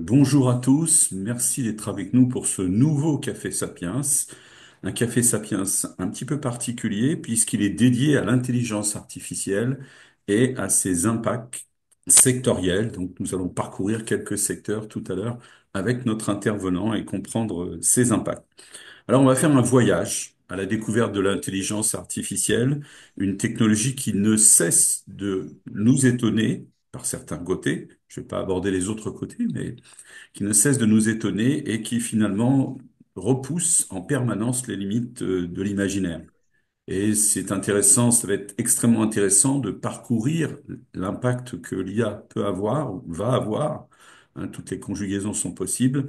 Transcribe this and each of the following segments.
Bonjour à tous, merci d'être avec nous pour ce nouveau Café Sapiens. Un Café Sapiens un petit peu particulier puisqu'il est dédié à l'intelligence artificielle et à ses impacts sectoriels. Donc nous allons parcourir quelques secteurs tout à l'heure avec notre intervenant et comprendre ses impacts. Alors, on va faire un voyage à la découverte de l'intelligence artificielle, une technologie qui ne cesse de nous étonner par certains côtés. Je ne vais pas aborder les autres côtés, mais qui ne cesse de nous étonner et qui finalement repousse en permanence les limites de l'imaginaire. Et c'est intéressant, ça va être extrêmement intéressant de parcourir l'impact que l'IA peut avoir, ou va avoir, hein, toutes les conjugaisons sont possibles,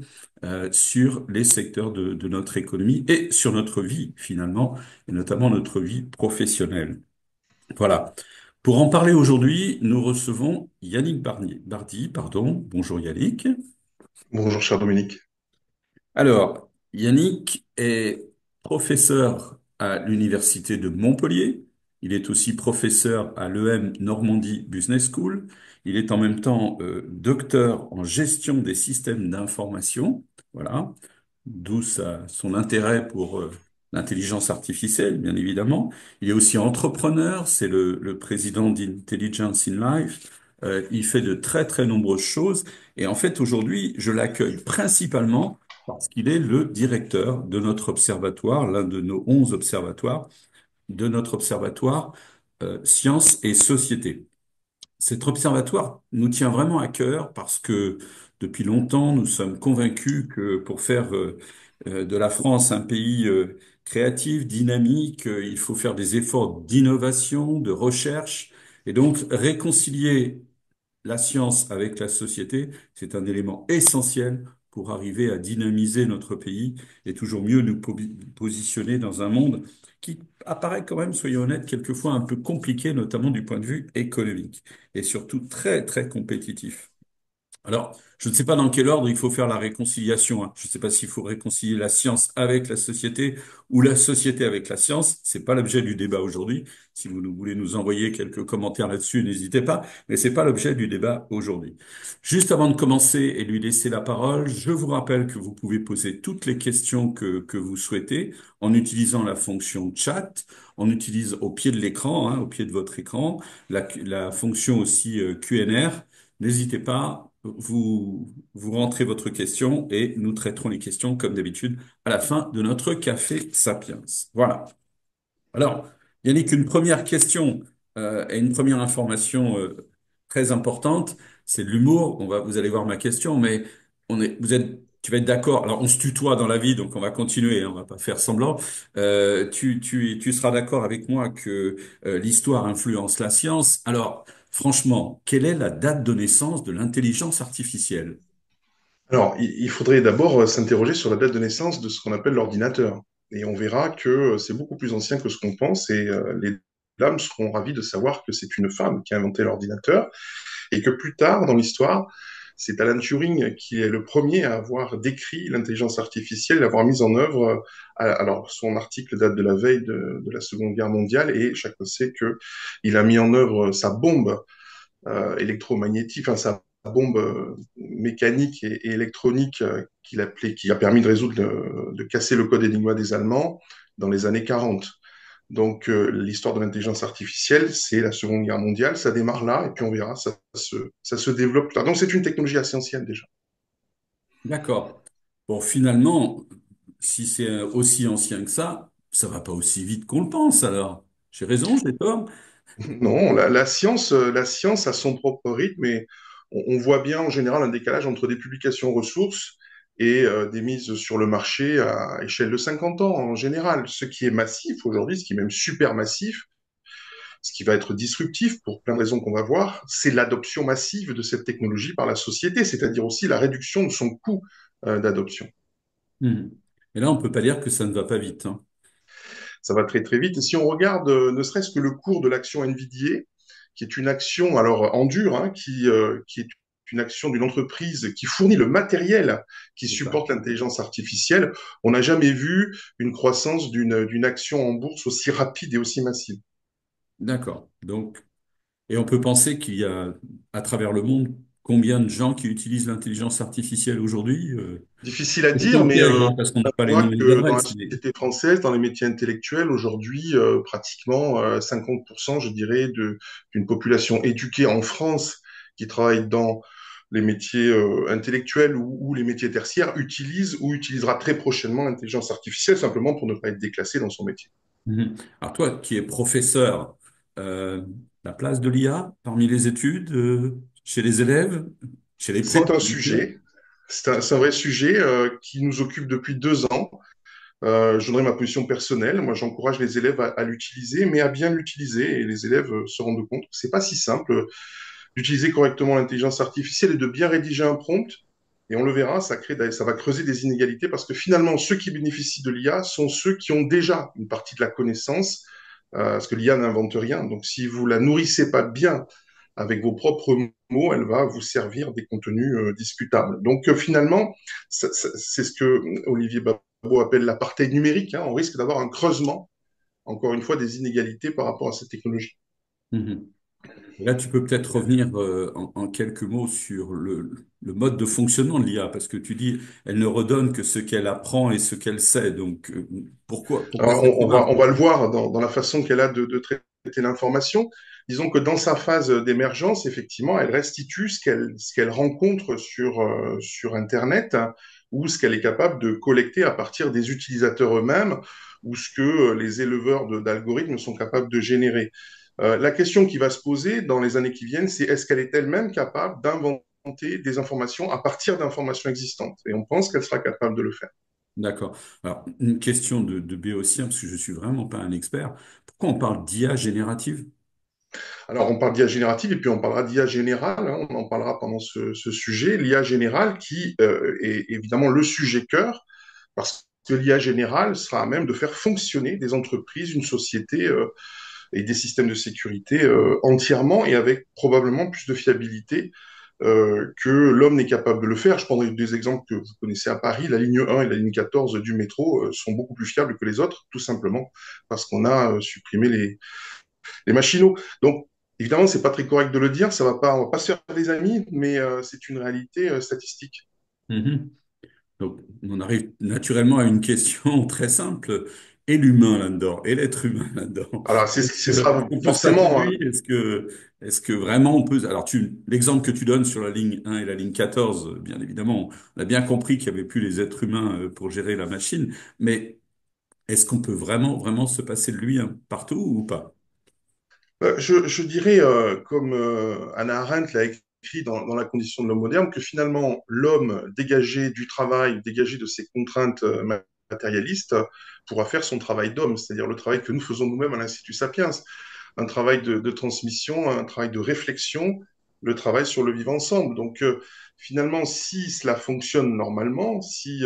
sur les secteurs de notre économie et sur notre vie finalement, et notamment notre vie professionnelle. Voilà. Pour en parler aujourd'hui, nous recevons Yannick Bardy, pardon. Bonjour Yannick. Bonjour cher Dominique. Alors, Yannick est professeur à l'Université de Montpellier. Il est aussi professeur à l'EM Normandie Business School. Il est en même temps docteur en gestion des systèmes d'information. Voilà. D'où son intérêt pour l'intelligence artificielle, bien évidemment. Il est aussi entrepreneur, c'est le président d'Intelligence in Life. Il fait de très, très nombreuses choses. Et en fait, aujourd'hui, je l'accueille principalement parce qu'il est le directeur de notre observatoire, l'un de nos 11 observatoires, de notre observatoire Sciences et Société. Cet observatoire nous tient vraiment à cœur parce que depuis longtemps, nous sommes convaincus que pour faire de la France un pays créatif, dynamique, il faut faire des efforts d'innovation, de recherche, et donc réconcilier la science avec la société, c'est un élément essentiel pour arriver à dynamiser notre pays et toujours mieux nous positionner dans un monde qui apparaît quand même, soyons honnêtes, quelquefois un peu compliqué, notamment du point de vue économique et surtout très, très compétitif. Alors, je ne sais pas dans quel ordre il faut faire la réconciliation, hein. Je ne sais pas s'il faut réconcilier la science avec la société ou la société avec la science. C'est pas l'objet du débat aujourd'hui. Si voulez nous envoyer quelques commentaires là-dessus, n'hésitez pas. Mais c'est pas l'objet du débat aujourd'hui. Juste avant de commencer et lui laisser la parole, je vous rappelle que vous pouvez poser toutes les questions que vous souhaitez en utilisant la fonction chat. On utilise au pied de l'écran, hein, au pied de votre écran, la fonction aussi QNR. N'hésitez pas, vous rentrez votre question et nous traiterons les questions comme d'habitude à la fin de notre café Sapiens. Voilà. Alors, Yannick, une première question et une première information très importante, c'est de l'humour. Vous allez voir ma question, mais tu vas être d'accord. Alors, on se tutoie dans la vie, donc on va continuer, hein, on va pas faire semblant. Tu seras d'accord avec moi que l'histoire influence la science. Alors, franchement, quelle est la date de naissance de l'intelligence artificielle? Alors, il faudrait d'abord s'interroger sur la date de naissance de ce qu'on appelle l'ordinateur. Et on verra que c'est beaucoup plus ancien que ce qu'on pense et les dames seront ravies de savoir que c'est une femme qui a inventé l'ordinateur et que plus tard dans l'histoire, c'est Alan Turing qui est le premier à avoir décrit l'intelligence artificielle, l'avoir mise en œuvre. Alors, son article date de la veille de la Seconde Guerre mondiale et chacun sait que il a mis en œuvre sa bombe électromagnétique, enfin sa bombe mécanique et électronique qui a permis de résoudre, de casser le code Enigma des Allemands dans les années 40. Donc l'histoire de l'intelligence artificielle, c'est la Seconde Guerre mondiale, ça démarre là, et puis on verra, ça se développe plus tard. Donc c'est une technologie assez ancienne déjà. D'accord. Bon, finalement, si c'est aussi ancien que ça va pas aussi vite qu'on le pense, alors. J'ai raison, j'ai tort. Non, la science a son propre rythme et on voit bien en général un décalage entre des publications ressources et des mises sur le marché à échelle de 50 ans en général. Ce qui est massif aujourd'hui, ce qui est même super massif, ce qui va être disruptif pour plein de raisons qu'on va voir, c'est l'adoption massive de cette technologie par la société, c'est-à-dire aussi la réduction de son coût d'adoption. Hmm. Et là, on peut pas dire que ça ne va pas vite, hein. Ça va très très vite. Et si on regarde ne serait-ce que le cours de l'action NVIDIA, qui est une action alors en dur, hein, qui est une action d'une entreprise qui fournit le matériel qui C'est ça. supporte l'intelligence artificielle, on n'a jamais vu une croissance d'une action en bourse aussi rapide et aussi massive. D'accord. Donc, et on peut penser qu'il y a, à travers le monde, combien de gens qui utilisent l'intelligence artificielle aujourd'hui? Difficile à Je dire, mais t'intègre, hein, parce qu'on n'a pas on les voit nouvelles que dans la adresses, mais... société française, dans les métiers intellectuels, aujourd'hui, pratiquement 50%, je dirais, d'une population éduquée en France qui travaille dans les métiers intellectuels ou les métiers tertiaires utilise ou utilisera très prochainement l'intelligence artificielle simplement pour ne pas être déclassé dans son métier. Mhm. Alors toi, qui es professeur, euh, la place de l'IA parmi les études, chez les élèves, chez les C'est profs, un bien sûr. sujet, c'est un vrai sujet qui nous occupe depuis 2 ans. Je donnerai ma position personnelle. Moi, j'encourage les élèves à l'utiliser, mais à bien l'utiliser. Et les élèves se rendent compte que c'est pas si simple d'utiliser correctement l'intelligence artificielle et de bien rédiger un prompt. Et on le verra, ça va creuser des inégalités parce que finalement, ceux qui bénéficient de l'IA sont ceux qui ont déjà une partie de la connaissance, parce que l'IA n'invente rien. Donc, si vous la nourrissez pas bien avec vos propres mots, elle va vous servir des contenus discutables. Donc, finalement, c'est ce que Olivier Babot appelle l'apartheid numérique, hein. On risque d'avoir un creusement, encore une fois, des inégalités par rapport à cette technologie. Mhm. Là, tu peux peut-être revenir en quelques mots sur le mode de fonctionnement de l'IA, parce que tu dis, elle ne redonne que ce qu'elle apprend et ce qu'elle sait. Donc, pourquoi Alors, cette remarque? on va le voir dans la façon qu'elle a de traiter l'information. Disons que dans sa phase d'émergence, effectivement, elle restitue ce qu'elle rencontre sur Internet, hein, ou ce qu'elle est capable de collecter à partir des utilisateurs eux-mêmes, ou ce que les éleveurs d'algorithmes sont capables de générer. La question qui va se poser dans les années qui viennent, c'est est-ce qu'elle est elle-même capable d'inventer des informations à partir d'informations existantes? Et on pense qu'elle sera capable de le faire. D'accord. Alors, une question de béotien, parce que je suis vraiment pas un expert. Pourquoi on parle d'IA générative? Alors, on parle d'IA générative et puis on parlera d'IA générale, hein, on en parlera pendant ce sujet. L'IA générale qui est évidemment le sujet cœur, parce que l'IA générale sera à même de faire fonctionner des entreprises, une société et des systèmes de sécurité entièrement et avec probablement plus de fiabilité que l'homme n'est capable de le faire. Je prendrai des exemples que vous connaissez à Paris. La ligne 1 et la ligne 14 du métro sont beaucoup plus fiables que les autres, tout simplement parce qu'on a supprimé les machinaux. Donc, évidemment, c'est pas très correct de le dire, on va pas se faire des amis, mais c'est une réalité statistique. Mhm. Donc, on arrive naturellement à une question très simple. Et l'humain là-dedans? Et l'être humain là-dedans? Alors, ce Est-ce sera qu'on peut se passer de forcément, lui? Est-ce que vraiment on peut... Alors, l'exemple que tu donnes sur la ligne 1 et la ligne 14, bien évidemment, on a bien compris qu'il n'y avait plus les êtres humains pour gérer la machine, mais est-ce qu'on peut vraiment se passer de lui, hein, partout ou pas? je dirais, comme Hannah Arendt l'a écrit dans La condition de l'homme moderne, que finalement, l'homme dégagé du travail, dégagé de ses contraintes matérialistes, pourra faire son travail d'homme, c'est-à-dire le travail que nous faisons nous-mêmes à l'Institut Sapiens, un travail de transmission, un travail de réflexion, le travail sur le vivre ensemble. Donc, finalement, si cela fonctionne normalement,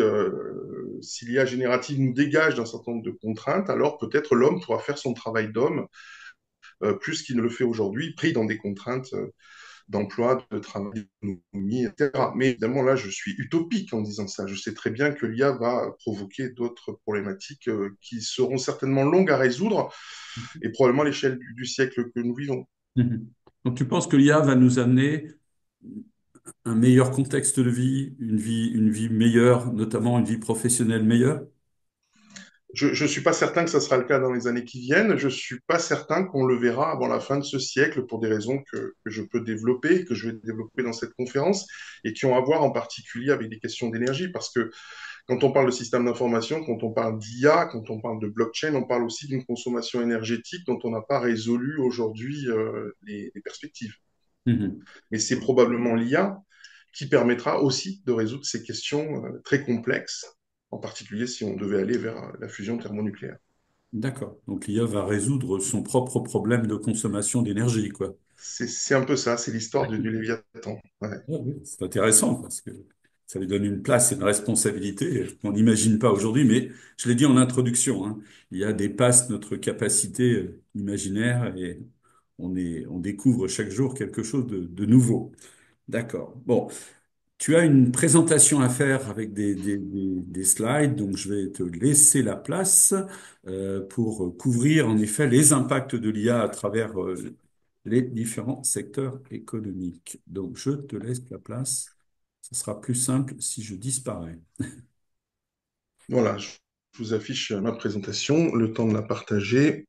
si l'IA générative nous dégage d'un certain nombre de contraintes, alors peut-être l'homme pourra faire son travail d'homme plus qu'il ne le fait aujourd'hui, pris dans des contraintes d'emploi, de travail, d'économie, etc. Mais évidemment, là, je suis utopique en disant ça. Je sais très bien que l'IA va provoquer d'autres problématiques qui seront certainement longues à résoudre et probablement à l'échelle du siècle que nous vivons. Mhm. Donc, tu penses que l'IA va nous amener un meilleur contexte de vie, une vie meilleure, notamment une vie professionnelle meilleure? Je ne suis pas certain que ce sera le cas dans les années qui viennent. Je ne suis pas certain qu'on le verra avant la fin de ce siècle pour des raisons que je peux développer, que je vais développer dans cette conférence et qui ont à voir en particulier avec des questions d'énergie. Parce que quand on parle de système d'information, quand on parle d'IA, quand on parle de blockchain, on parle aussi d'une consommation énergétique dont on n'a pas résolu aujourd'hui les perspectives. Mhm. Mais c'est probablement l'IA qui permettra aussi de résoudre ces questions très complexes, en particulier si on devait aller vers la fusion thermonucléaire. D'accord. Donc l'IA va résoudre son propre problème de consommation d'énergie, quoi. C'est un peu ça, c'est l'histoire du Léviathan. Ouais. Ah oui, c'est intéressant parce que ça lui donne une place et une responsabilité qu'on n'imagine pas aujourd'hui, mais je l'ai dit en introduction, hein, il y a dépasse notre capacité imaginaire et on découvre chaque jour quelque chose de nouveau. D'accord. Bon, tu as une présentation à faire avec des slides, donc je vais te laisser la place pour couvrir en effet les impacts de l'IA à travers les différents secteurs économiques. Donc, je te laisse la place. Ce sera plus simple si je disparais. Voilà, je vous affiche ma présentation, le temps de la partager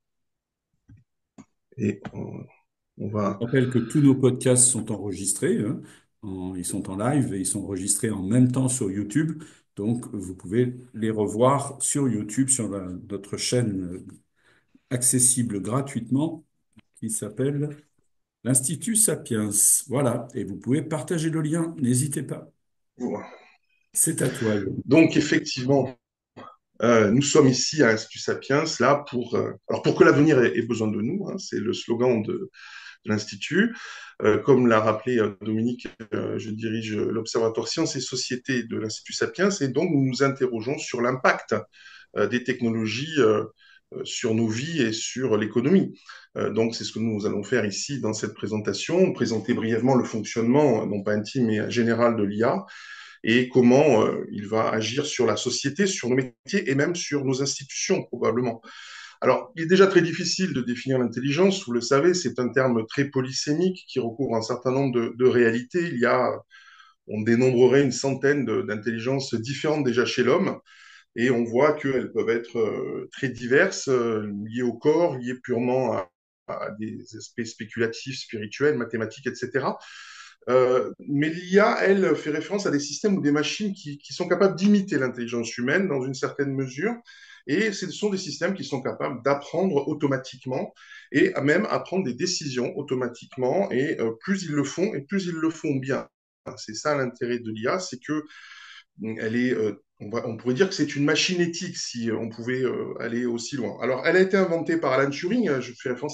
et on Je va... rappelle que tous nos podcasts sont enregistrés, hein, ils sont en live et ils sont enregistrés en même temps sur YouTube. Donc, vous pouvez les revoir sur YouTube, sur notre chaîne accessible gratuitement qui s'appelle l'Institut Sapiens. Voilà, et vous pouvez partager le lien, n'hésitez pas. Voilà. C'est à toi. Donc effectivement, nous sommes ici à l'Institut Sapiens, là pour... alors pour que l'avenir ait besoin de nous, hein, c'est le slogan de l'Institut. Comme l'a rappelé Dominique, je dirige l'Observatoire Sciences et Sociétés de l'Institut Sapiens, et donc nous nous interrogeons sur l'impact des technologies sur nos vies et sur l'économie. Donc, c'est ce que nous allons faire ici dans cette présentation, présenter brièvement le fonctionnement, non pas intime, mais général de l'IA, et comment il va agir sur la société, sur nos métiers et même sur nos institutions, probablement. Alors, il est déjà très difficile de définir l'intelligence, vous le savez, c'est un terme très polysémique qui recouvre un certain nombre de réalités. On dénombrerait une centaine d'intelligences différentes déjà chez l'homme, et on voit qu'elles peuvent être très diverses, liées au corps, liées purement à des aspects spéculatifs, spirituels, mathématiques, etc. Mais l'IA, elle, fait référence à des systèmes ou des machines qui sont capables d'imiter l'intelligence humaine dans une certaine mesure. Et ce sont des systèmes qui sont capables d'apprendre automatiquement et même à prendre des décisions automatiquement. Et plus ils le font, et plus ils le font bien. C'est ça l'intérêt de l'IA, c'est que elle est, on pourrait dire que c'est une machine éthique si on pouvait aller aussi loin. Alors, elle a été inventée par Alan Turing. Je fais référence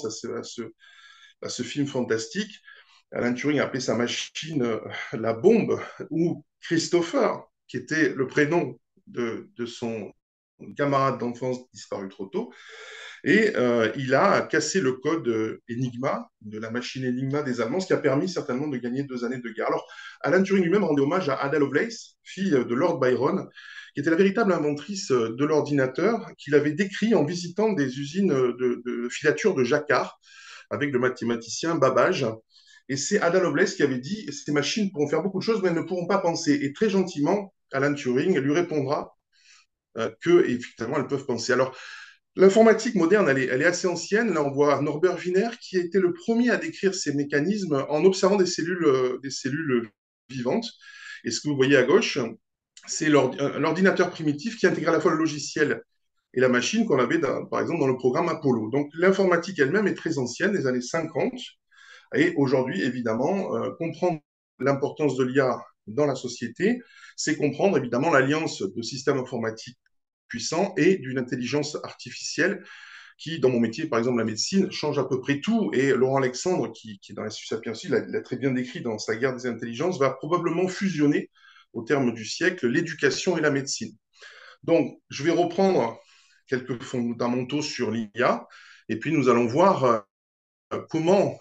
à ce film fantastique. Alan Turing a appelé sa machine la bombe, ou Christopher, qui était le prénom de son camarade d'enfance disparu trop tôt. Et il a cassé le code Enigma, de la machine Enigma des Allemands, ce qui a permis certainement de gagner 2 années de guerre. Alors, Alan Turing lui-même rendait hommage à Ada Lovelace, fille de Lord Byron, qui était la véritable inventrice de l'ordinateur, qu'il avait décrit en visitant des usines de filature de jacquard avec le mathématicien Babbage. Et c'est Ada Lovelace qui avait dit ces machines pourront faire beaucoup de choses, mais elles ne pourront pas penser. Et très gentiment, Alan Turing lui répondra que, effectivement, elles peuvent penser. Alors, l'informatique moderne, elle est assez ancienne. Là, on voit Norbert Wiener qui a été le premier à décrire ces mécanismes en observant des cellules vivantes. Et ce que vous voyez à gauche, c'est l'ordinateur primitif qui intègre à la fois le logiciel et la machine qu'on avait, par exemple, dans le programme Apollo. Donc, l'informatique elle-même est très ancienne, des années 50. Et aujourd'hui, évidemment, comprendre l'importance de l'IA dans la société, c'est comprendre évidemment l'alliance de systèmes informatiques puissants et d'une intelligence artificielle qui, dans mon métier, par exemple la médecine, change à peu près tout. Et Laurent Alexandre, qui est dans l'Institut Sapiens, l'a très bien décrit dans sa guerre des intelligences, va probablement fusionner, au terme du siècle, l'éducation et la médecine. Donc, je vais reprendre quelques fondamentaux sur l'IA, et puis nous allons voir comment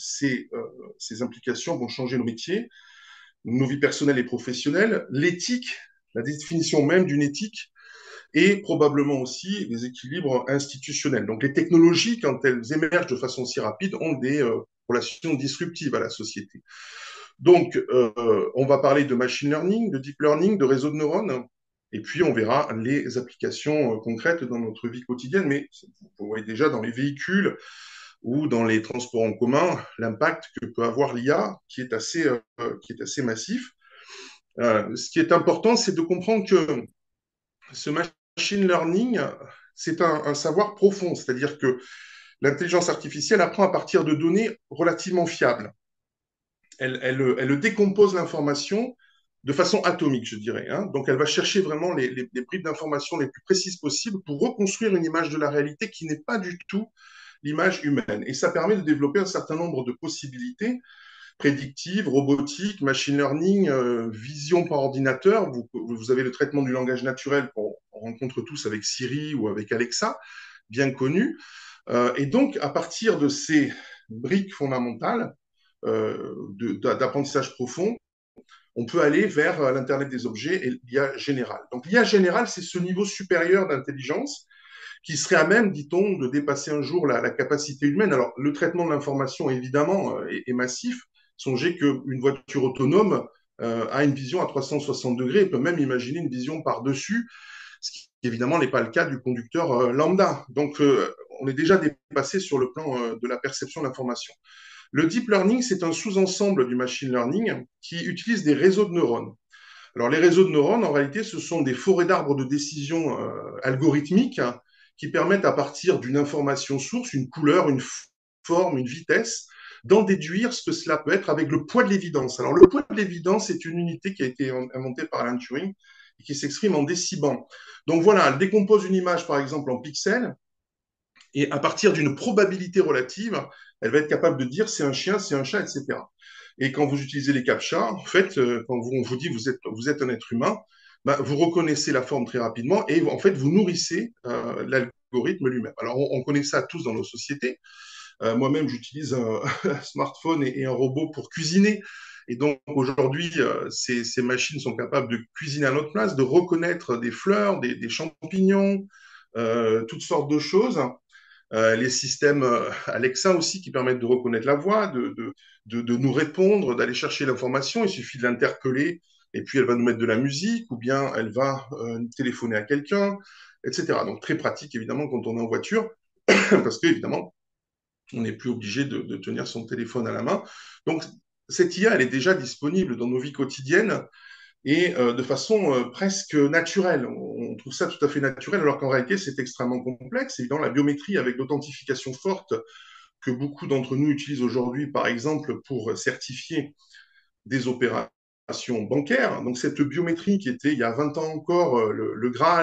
ces implications vont changer nos métiers, nos vies personnelles et professionnelles, l'éthique, la définition même d'une éthique, et probablement aussi les équilibres institutionnels. Donc les technologies, quand elles émergent de façon si rapide, ont des relations disruptives à la société. Donc, on va parler de machine learning, de deep learning, de réseaux de neurones, et puis on verra les applications concrètes dans notre vie quotidienne, mais vous voyez déjà dans les véhicules ou dans les transports en commun, l'impact que peut avoir l'IA qui est assez massif. Ce qui est important, c'est de comprendre que ce machine learning, c'est un savoir profond, c'est-à-dire que l'intelligence artificielle apprend à partir de données relativement fiables. Elle décompose l'information de façon atomique, je dirais. Hein. Donc, elle va chercher vraiment les bribes d'informations les plus précises possibles pour reconstruire une image de la réalité qui n'est pas du tout l'image humaine. Et ça permet de développer un certain nombre de possibilités prédictives, robotiques, machine learning, vision par ordinateur. Vous avez le traitement du langage naturel qu'on rencontre tous avec Siri ou avec Alexa, bien connu. Et donc, à partir de ces briques fondamentales d'apprentissage profond, on peut aller vers l'Internet des objets et l'IA générale. Donc l'IA générale, c'est ce niveau supérieur d'intelligence qui serait à même, dit-on, de dépasser un jour la capacité humaine. Alors, le traitement de l'information, évidemment, est massif. Songez qu'une voiture autonome a une vision à 360 degrés et peut même imaginer une vision par-dessus, ce qui évidemment n'est pas le cas du conducteur lambda. Donc, on est déjà dépassé sur le plan de la perception de l'information. Le deep learning, c'est un sous-ensemble du machine learning qui utilise des réseaux de neurones. Alors, les réseaux de neurones, en réalité, ce sont des forêts d'arbres de décision algorithmiques hein, qui permettent, à partir d'une information source, une couleur, une forme, une vitesse, d'en déduire ce que cela peut être avec le poids de l'évidence. Alors, le poids de l'évidence est une unité qui a été inventée par Alan Turing et qui s'exprime en décibels. Donc voilà, elle décompose une image, par exemple, en pixels, et à partir d'une probabilité relative, elle va être capable de dire c'est un chien, c'est un chat, etc. Et quand vous utilisez les CAPTCHA, en fait, quand on vous dit vous êtes un être humain, bah, vous reconnaissez la forme très rapidement et en fait, vous nourrissez l'algorithme lui-même. Alors, on connaît ça tous dans nos sociétés. Moi-même, j'utilise un, un smartphone et un robot pour cuisiner. Et donc, aujourd'hui, ces machines sont capables de cuisiner à notre place, de reconnaître des fleurs, des champignons, toutes sortes de choses. Les systèmes Alexa aussi qui permettent de reconnaître la voix, de nous répondre, d'aller chercher l'information. Il suffit de l'interpeller et puis elle va nous mettre de la musique ou bien elle va téléphoner à quelqu'un, etc. Donc très pratique évidemment quand on est en voiture parce qu'évidemment on n'est plus obligé de tenir son téléphone à la main. Donc cette IA elle est déjà disponible dans nos vies quotidiennes et de façon presque naturelle. On trouve ça tout à fait naturel, alors qu'en réalité, c'est extrêmement complexe. Évidemment, la biométrie, avec l'authentification forte que beaucoup d'entre nous utilisent aujourd'hui, par exemple, pour certifier des opérations bancaires. Donc, cette biométrie qui était, il y a 20 ans encore, le Graal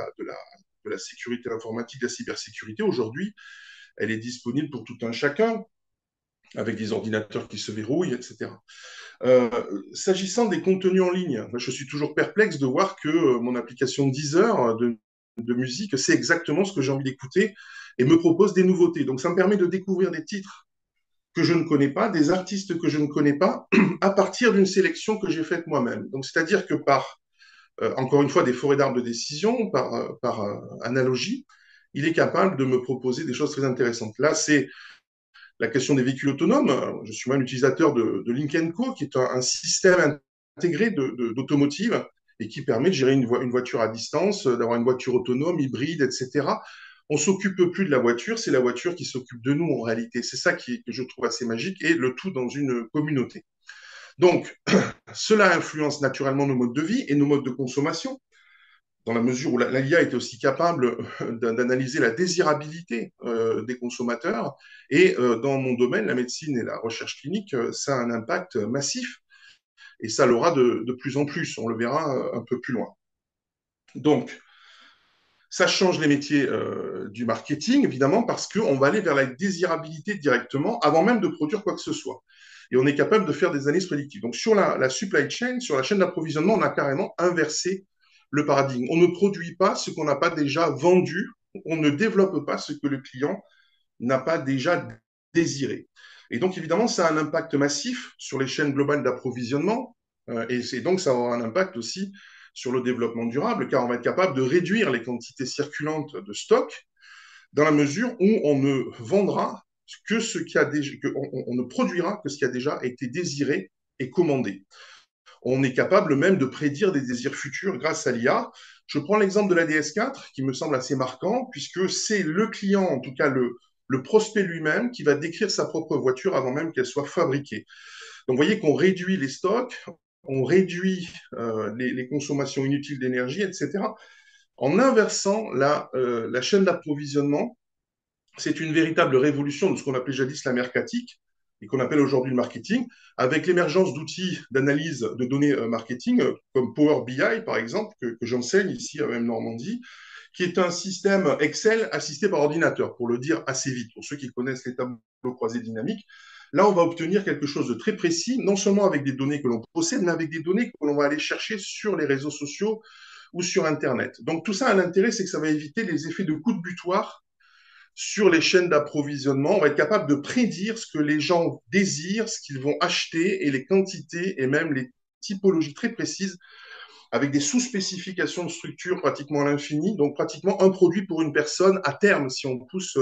de la sécurité informatique, de la cybersécurité, aujourd'hui, elle est disponible pour tout un chacun, avec des ordinateurs qui se verrouillent, etc. Euh, S'agissant des contenus en ligne, je suis toujours perplexe de voir que mon application Deezer de musique sait exactement ce que j'ai envie d'écouter et me propose des nouveautés. Donc ça me permet de découvrir des titres que je ne connais pas, des artistes que je ne connais pas, à partir d'une sélection que j'ai faite moi-même. Donc c'est-à-dire que par, encore une fois, des forêts d'arbres de décision, par analogie, il est capable de me proposer des choses très intéressantes. Là, c'est la question des véhicules autonomes. Je suis même utilisateur de Link Co, qui est un système intégré d'automotive et qui permet de gérer une voiture à distance, d'avoir une voiture autonome, hybride, etc. On s'occupe plus de la voiture, c'est la voiture qui s'occupe de nous en réalité. C'est ça que je trouve assez magique et le tout dans une communauté. Donc, cela influence naturellement nos modes de vie et nos modes de consommation dans la mesure où l'IA est aussi capable d'analyser la désirabilité des consommateurs. Et dans mon domaine, la médecine et la recherche clinique, ça a un impact massif et ça l'aura de plus en plus. On le verra un peu plus loin. Donc, ça change les métiers du marketing, évidemment, parce qu'on va aller vers la désirabilité directement avant même de produire quoi que ce soit. Et on est capable de faire des analyses prédictives. Donc, sur la supply chain, sur la chaîne d'approvisionnement, on a carrément inversé le paradigme. On ne produit pas ce qu'on n'a pas déjà vendu, on ne développe pas ce que le client n'a pas déjà désiré. Et donc, évidemment, ça a un impact massif sur les chaînes globales d'approvisionnement, et donc ça aura un impact aussi sur le développement durable, car on va être capable de réduire les quantités circulantes de stock dans la mesure où on ne vendra que ce qui a déjà, on ne produira que ce qui a déjà été désiré et commandé. On est capable même de prédire des désirs futurs grâce à l'IA. Je prends l'exemple de la DS4 qui me semble assez marquant puisque c'est le client, en tout cas le prospect lui-même, qui va décrire sa propre voiture avant même qu'elle soit fabriquée. Donc, vous voyez qu'on réduit les stocks, on réduit les consommations inutiles d'énergie, etc. En inversant la chaîne d'approvisionnement, c'est une véritable révolution de ce qu'on appelait jadis la mercatique et qu'on appelle aujourd'hui le marketing, avec l'émergence d'outils d'analyse de données marketing, comme Power BI, par exemple, que j'enseigne ici à même Normandie, qui est un système Excel assisté par ordinateur, pour le dire assez vite, pour ceux qui connaissent les tableaux croisés dynamiques. Là, on va obtenir quelque chose de très précis, non seulement avec des données que l'on possède, mais avec des données que l'on va aller chercher sur les réseaux sociaux ou sur Internet. Donc tout ça a l'intérêt, c'est que ça va éviter les effets de coup de butoir sur les chaînes d'approvisionnement. On va être capable de prédire ce que les gens désirent, ce qu'ils vont acheter et les quantités et même les typologies très précises avec des sous-spécifications de structure pratiquement à l'infini, donc pratiquement un produit pour une personne à terme, si on pousse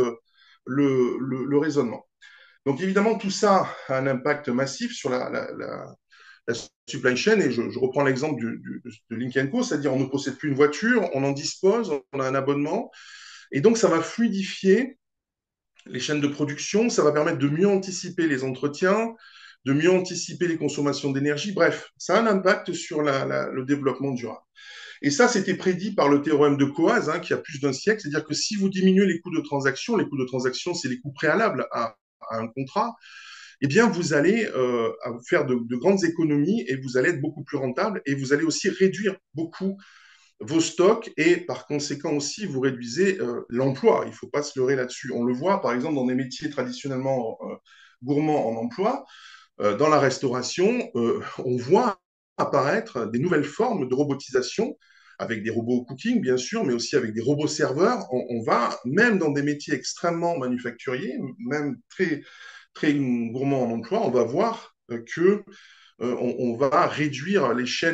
le raisonnement. Donc évidemment, tout ça a un impact massif sur la supply chain, et je reprends l'exemple de Link Co, c'est-à-dire on ne possède plus une voiture, on en dispose, on a un abonnement, et donc ça va fluidifier les chaînes de production, ça va permettre de mieux anticiper les entretiens, de mieux anticiper les consommations d'énergie. Bref, ça a un impact sur le développement durable. Et ça, c'était prédit par le théorème de Coase, hein, qui a plus d'un siècle. C'est-à-dire que si vous diminuez les coûts de transaction, c'est les coûts préalables à un contrat, eh bien, vous allez faire de grandes économies et vous allez être beaucoup plus rentable et vous allez aussi réduire beaucoup vos stocks et par conséquent aussi vous réduisez l'emploi. Il ne faut pas se leurrer là-dessus. On le voit par exemple dans des métiers traditionnellement gourmands en emploi, dans la restauration, on voit apparaître des nouvelles formes de robotisation avec des robots cooking bien sûr, mais aussi avec des robots serveurs. On va même dans des métiers extrêmement manufacturiers, même très gourmands en emploi, on va voir que on va réduire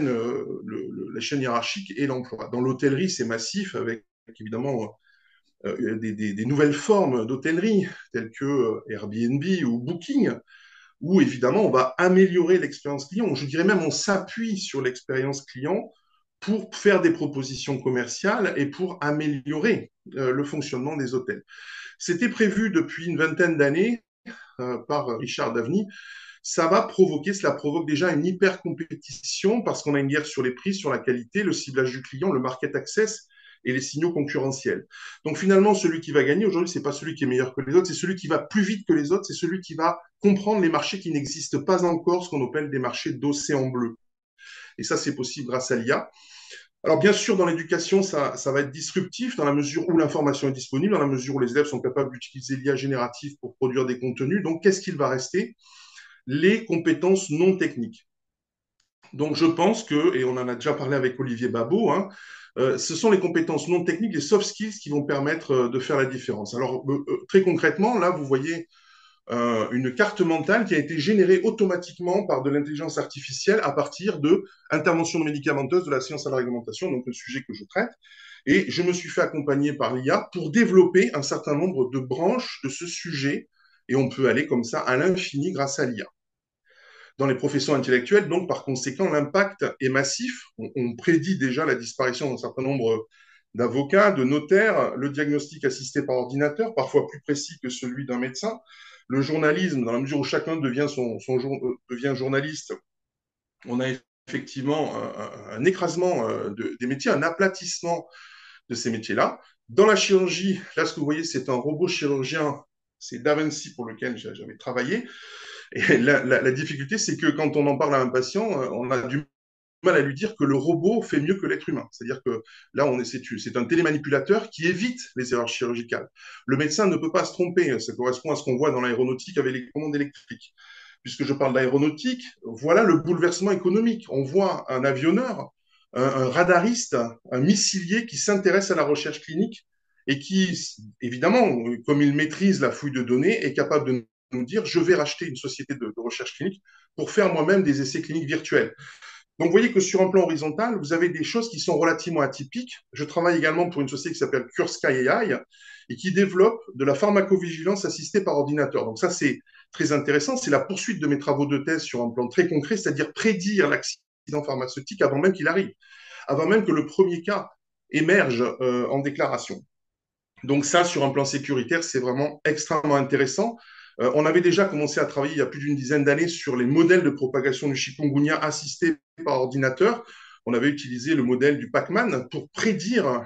les chaînes hiérarchiques et l'emploi. Dans l'hôtellerie, c'est massif avec évidemment des nouvelles formes d'hôtellerie telles que Airbnb ou Booking, où évidemment on va améliorer l'expérience client. Je dirais même on s'appuie sur l'expérience client pour faire des propositions commerciales et pour améliorer le fonctionnement des hôtels. C'était prévu depuis une vingtaine d'années par Richard Daveny. Cela provoque déjà une hyper compétition parce qu'on a une guerre sur les prix, sur la qualité, le ciblage du client, le market access et les signaux concurrentiels. Donc finalement, celui qui va gagner aujourd'hui, c'est pas celui qui est meilleur que les autres, c'est celui qui va plus vite que les autres, c'est celui qui va comprendre les marchés qui n'existent pas encore, ce qu'on appelle des marchés d'océan bleu. Et ça, c'est possible grâce à l'IA. Alors bien sûr, dans l'éducation, ça va être disruptif dans la mesure où l'information est disponible, dans la mesure où les élèves sont capables d'utiliser l'IA générative pour produire des contenus. Donc qu'est-ce qu'il va rester? Les compétences non techniques. Donc je pense que, et on en a déjà parlé avec Olivier Babot, hein, ce sont les compétences non techniques, les soft skills qui vont permettre de faire la différence. Alors très concrètement, là, vous voyez une carte mentale qui a été générée automatiquement par de l'intelligence artificielle à partir de interventions médicamenteuses de la science à la réglementation, donc le sujet que je traite. Et je me suis fait accompagner par l'IA pour développer un certain nombre de branches de ce sujet. Et on peut aller comme ça à l'infini grâce à l'IA dans les professions intellectuelles. Donc, par conséquent, l'impact est massif. On prédit déjà la disparition d'un certain nombre d'avocats, de notaires, le diagnostic assisté par ordinateur, parfois plus précis que celui d'un médecin, le journalisme, dans la mesure où chacun devient journaliste, on a effectivement un écrasement des métiers, un aplatissement de ces métiers-là. Dans la chirurgie, là, ce que vous voyez, c'est un robot chirurgien, c'est Da Vinci pour lequel j'avais travaillé. Et la difficulté, c'est que quand on en parle à un patient, on a du mal à lui dire que le robot fait mieux que l'être humain. C'est-à-dire que là, c'est un télémanipulateur qui évite les erreurs chirurgicales. Le médecin ne peut pas se tromper. Ça correspond à ce qu'on voit dans l'aéronautique avec les commandes électriques. Puisque je parle d'aéronautique, voilà le bouleversement économique. On voit un avionneur, un radariste, un missilier qui s'intéresse à la recherche clinique et qui, évidemment, comme il maîtrise la fouille de données, est capable de nous dire, je vais racheter une société de recherche clinique pour faire moi-même des essais cliniques virtuels. Donc, vous voyez que sur un plan horizontal, vous avez des choses qui sont relativement atypiques. Je travaille également pour une société qui s'appelle CureSky AI et qui développe de la pharmacovigilance assistée par ordinateur. Donc, ça, c'est très intéressant. C'est la poursuite de mes travaux de thèse sur un plan très concret, c'est-à-dire prédire l'accident pharmaceutique avant même qu'il arrive, avant même que le premier cas émerge en déclaration. Donc ça, sur un plan sécuritaire, c'est vraiment extrêmement intéressant. On avait déjà commencé à travailler il y a plus d'une dizaine d'années sur les modèles de propagation du chikungunya assistés par ordinateur. On avait utilisé le modèle du Pac-Man pour prédire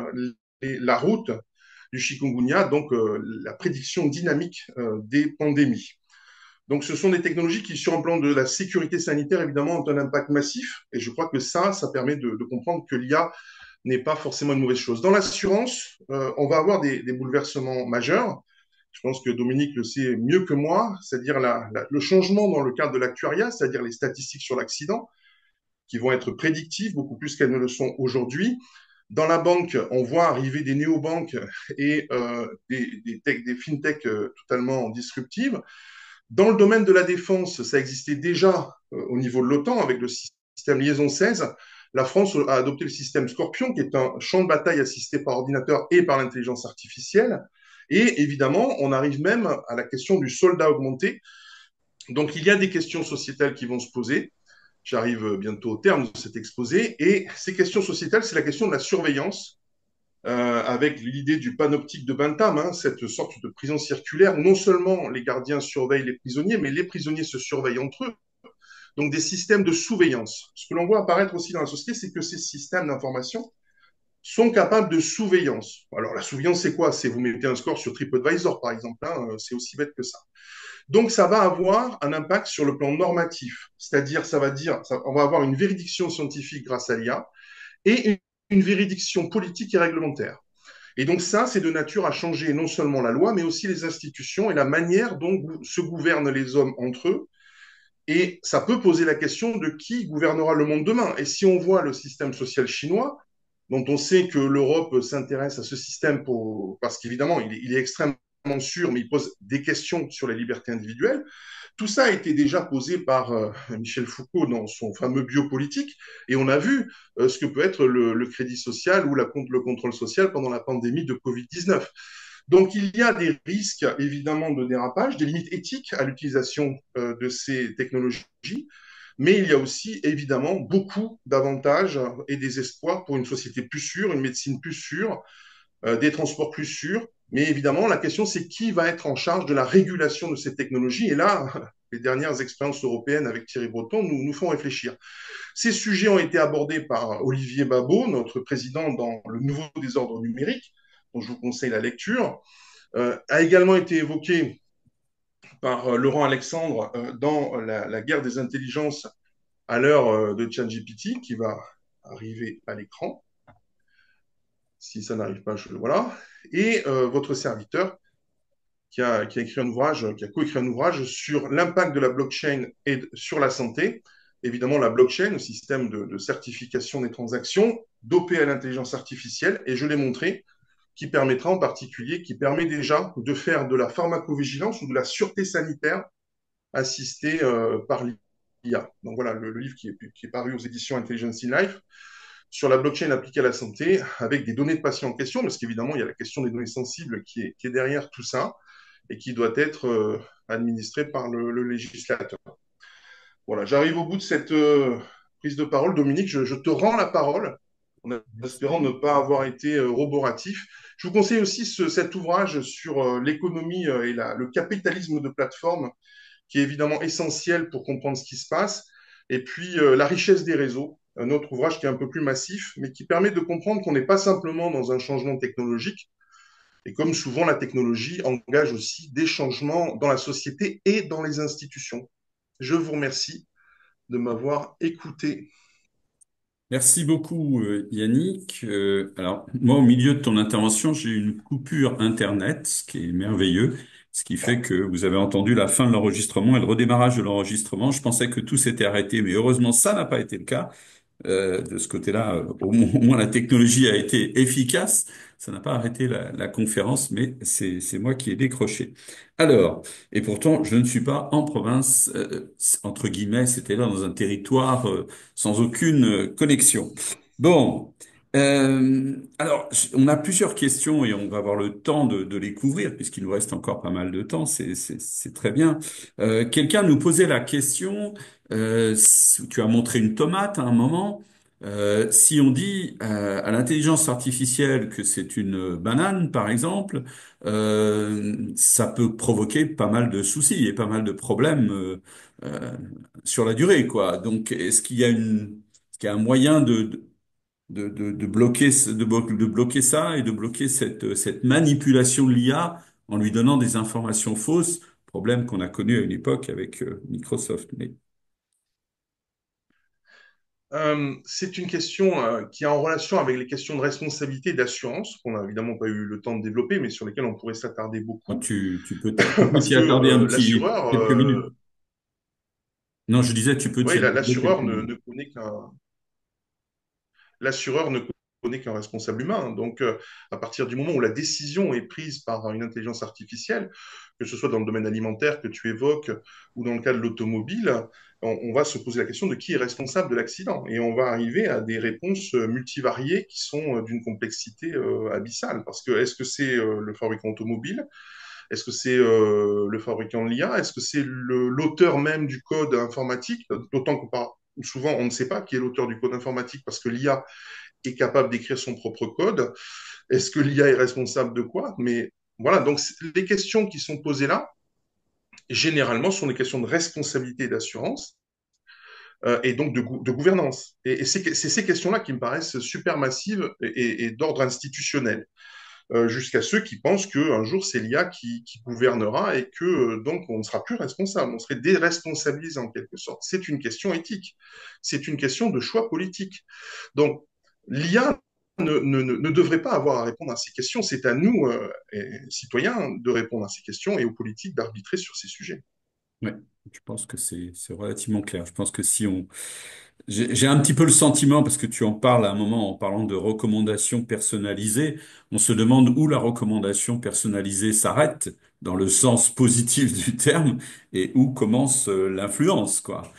la route du chikungunya, donc la prédiction dynamique des pandémies. Donc ce sont des technologies qui, sur un plan de la sécurité sanitaire, évidemment, ont un impact massif. Et je crois que ça permet de comprendre que l'IA n'est pas forcément une mauvaise chose. Dans l'assurance, on va avoir des bouleversements majeurs. Je pense que Dominique le sait mieux que moi, c'est-à-dire le changement dans le cadre de l'actuariat, c'est-à-dire les statistiques sur l'accident, qui vont être prédictives beaucoup plus qu'elles ne le sont aujourd'hui. Dans la banque, on voit arriver des néobanques et des fintechs totalement disruptives. Dans le domaine de la défense, ça existait déjà au niveau de l'OTAN avec le système Liaison 16. la France a adopté le système Scorpion, qui est un champ de bataille assisté par ordinateur et par l'intelligence artificielle. Et évidemment, on arrive même à la question du soldat augmenté. Donc, il y a des questions sociétales qui vont se poser. J'arrive bientôt au terme de cet exposé. Et ces questions sociétales, c'est la question de la surveillance, avec l'idée du panoptique de Bentham, hein, cette sorte de prison circulaire où non seulement les gardiens surveillent les prisonniers, mais les prisonniers se surveillent entre eux. Donc des systèmes de surveillance. Ce que l'on voit apparaître aussi dans la société, c'est que ces systèmes d'information sont capables de surveillance. Alors la surveillance, c'est quoi? C'est vous mettez un score sur TripAdvisor, par exemple. Hein, c'est aussi bête que ça. Donc ça va avoir un impact sur le plan normatif, c'est-à-dire on va avoir une véridiction scientifique grâce à l'IA et une véridiction politique et réglementaire. Et donc ça, c'est de nature à changer non seulement la loi, mais aussi les institutions et la manière dont se gouvernent les hommes entre eux. Et ça peut poser la question de qui gouvernera le monde demain. Et si on voit le système social chinois, dont on sait que l'Europe s'intéresse à ce système parce qu'évidemment, il est extrêmement sûr, mais il pose des questions sur les libertés individuelles. Tout ça a été déjà posé par Michel Foucault dans son fameux biopolitique, et on a vu ce que peut être le crédit social ou le contrôle social pendant la pandémie de Covid-19. Donc il y a des risques évidemment de dérapage, des limites éthiques à l'utilisation de ces technologies, mais il y a aussi évidemment beaucoup d'avantages et des espoirs pour une société plus sûre, une médecine plus sûre, des transports plus sûrs. Mais évidemment, la question, c'est qui va être en charge de la régulation de ces technologies. Et là, les dernières expériences européennes avec Thierry Breton nous font réfléchir. Ces sujets ont été abordés par Olivier Babot, notre président dans le nouveau désordre numérique, dont je vous conseille la lecture, a également été évoqué par Laurent Alexandre dans la guerre des intelligences à l'heure de ChatGPT, qui va arriver à l'écran. Si ça n'arrive pas, je le voilà. Et votre serviteur qui a écrit un ouvrage, qui a coécrit un ouvrage sur l'impact de la blockchain et sur la santé. Évidemment, la blockchain, le système de certification des transactions, dopé à l'intelligence artificielle, et je l'ai montré, qui permettra en particulier, qui permet déjà de faire de la pharmacovigilance ou de la sûreté sanitaire assistée par l'IA. Donc voilà, le livre qui est paru aux éditions Intelligence in Life sur la blockchain appliquée à la santé, avec des données de patients en question, parce qu'évidemment, il y a la question des données sensibles qui est derrière tout ça et qui doit être administrée par le législateur. Voilà, j'arrive au bout de cette prise de parole. Dominique, je te rends la parole en espérant ne Merci. pas avoir été roboratif. Je vous conseille aussi cet ouvrage sur l'économie et le capitalisme de plateforme, qui est évidemment essentiel pour comprendre ce qui se passe. Et puis, la richesse des réseaux, un autre ouvrage qui est un peu plus massif, mais qui permet de comprendre qu'on n'est pas simplement dans un changement technologique. Et comme souvent, la technologie engage aussi des changements dans la société et dans les institutions. Je vous remercie de m'avoir écouté. Merci beaucoup, Yannick. Alors, moi, au milieu de ton intervention, j'ai eu une coupure Internet, ce qui est merveilleux, ce qui fait que vous avez entendu la fin de l'enregistrement et le redémarrage de l'enregistrement. Je pensais que tout s'était arrêté, mais heureusement, ça n'a pas été le cas. De ce côté-là, au moins la technologie a été efficace. Ça n'a pas arrêté la conférence, mais c'est moi qui ai décroché. Alors, et pourtant, je ne suis pas en province, entre guillemets, c'était là dans un territoire sans aucune connexion. Bon, alors, on a plusieurs questions et on va avoir le temps de les couvrir puisqu'il nous reste encore pas mal de temps. C'est très bien. Quelqu'un nous posait la question. Tu as montré une tomate à un moment. Si on dit à l'intelligence artificielle que c'est une banane, par exemple, ça peut provoquer pas mal de soucis et pas mal de problèmes euh, sur la durée, quoi. Donc, est-ce qu'il y a un moyen de bloquer, de bloquer ça et de bloquer cette manipulation de l'IA en lui donnant des informations fausses, problème qu'on a connu à une époque avec Microsoft. Mais C'est une question qui est en relation avec les questions de responsabilité et d'assurance, qu'on n'a évidemment pas eu le temps de développer, mais sur lesquelles on pourrait s'attarder bon, beaucoup, tu peux parce t'y que attarder un petit, l'assureur, quelques minutes. Non, je disais, tu peux t'y oui, attarder quelques l'assureur minutes. ne connaît qu'un, l'assureur ne n'est qu'un responsable humain. Donc, à partir du moment où la décision est prise par une intelligence artificielle, que ce soit dans le domaine alimentaire que tu évoques ou dans le cas de l'automobile, on va se poser la question de qui est responsable de l'accident. Et on va arriver à des réponses multivariées qui sont d'une complexité abyssale. Parce que est-ce que c'est le fabricant automobile? Est-ce que c'est le fabricant de l'IA? Est-ce que c'est l'auteur même du code informatique? D'autant que souvent, on ne sait pas qui est l'auteur du code informatique parce que l'IA est capable d'écrire son propre code. Est-ce que l'IA est responsable de quoi? Mais voilà, donc les questions qui sont posées là, généralement, sont des questions de responsabilité et d'assurance, et donc de gouvernance. Et c'est ces questions-là qui me paraissent super massives et d'ordre institutionnel, jusqu'à ceux qui pensent qu'un jour, c'est l'IA qui gouvernera et que donc on ne sera plus responsable, on serait déresponsabilisé en quelque sorte. C'est une question éthique, c'est une question de choix politique. Donc, l'IA ne devrait pas avoir à répondre à ces questions. C'est à nous, citoyens, de répondre à ces questions et aux politiques d'arbitrer sur ces sujets. Ouais, je pense que c'est relativement clair. Je pense que si on j'ai un petit peu le sentiment, parce que tu en parles à un moment en parlant de recommandations personnalisées, on se demande où la recommandation personnalisée s'arrête, dans le sens positif du terme, et où commence l'influence, quoi.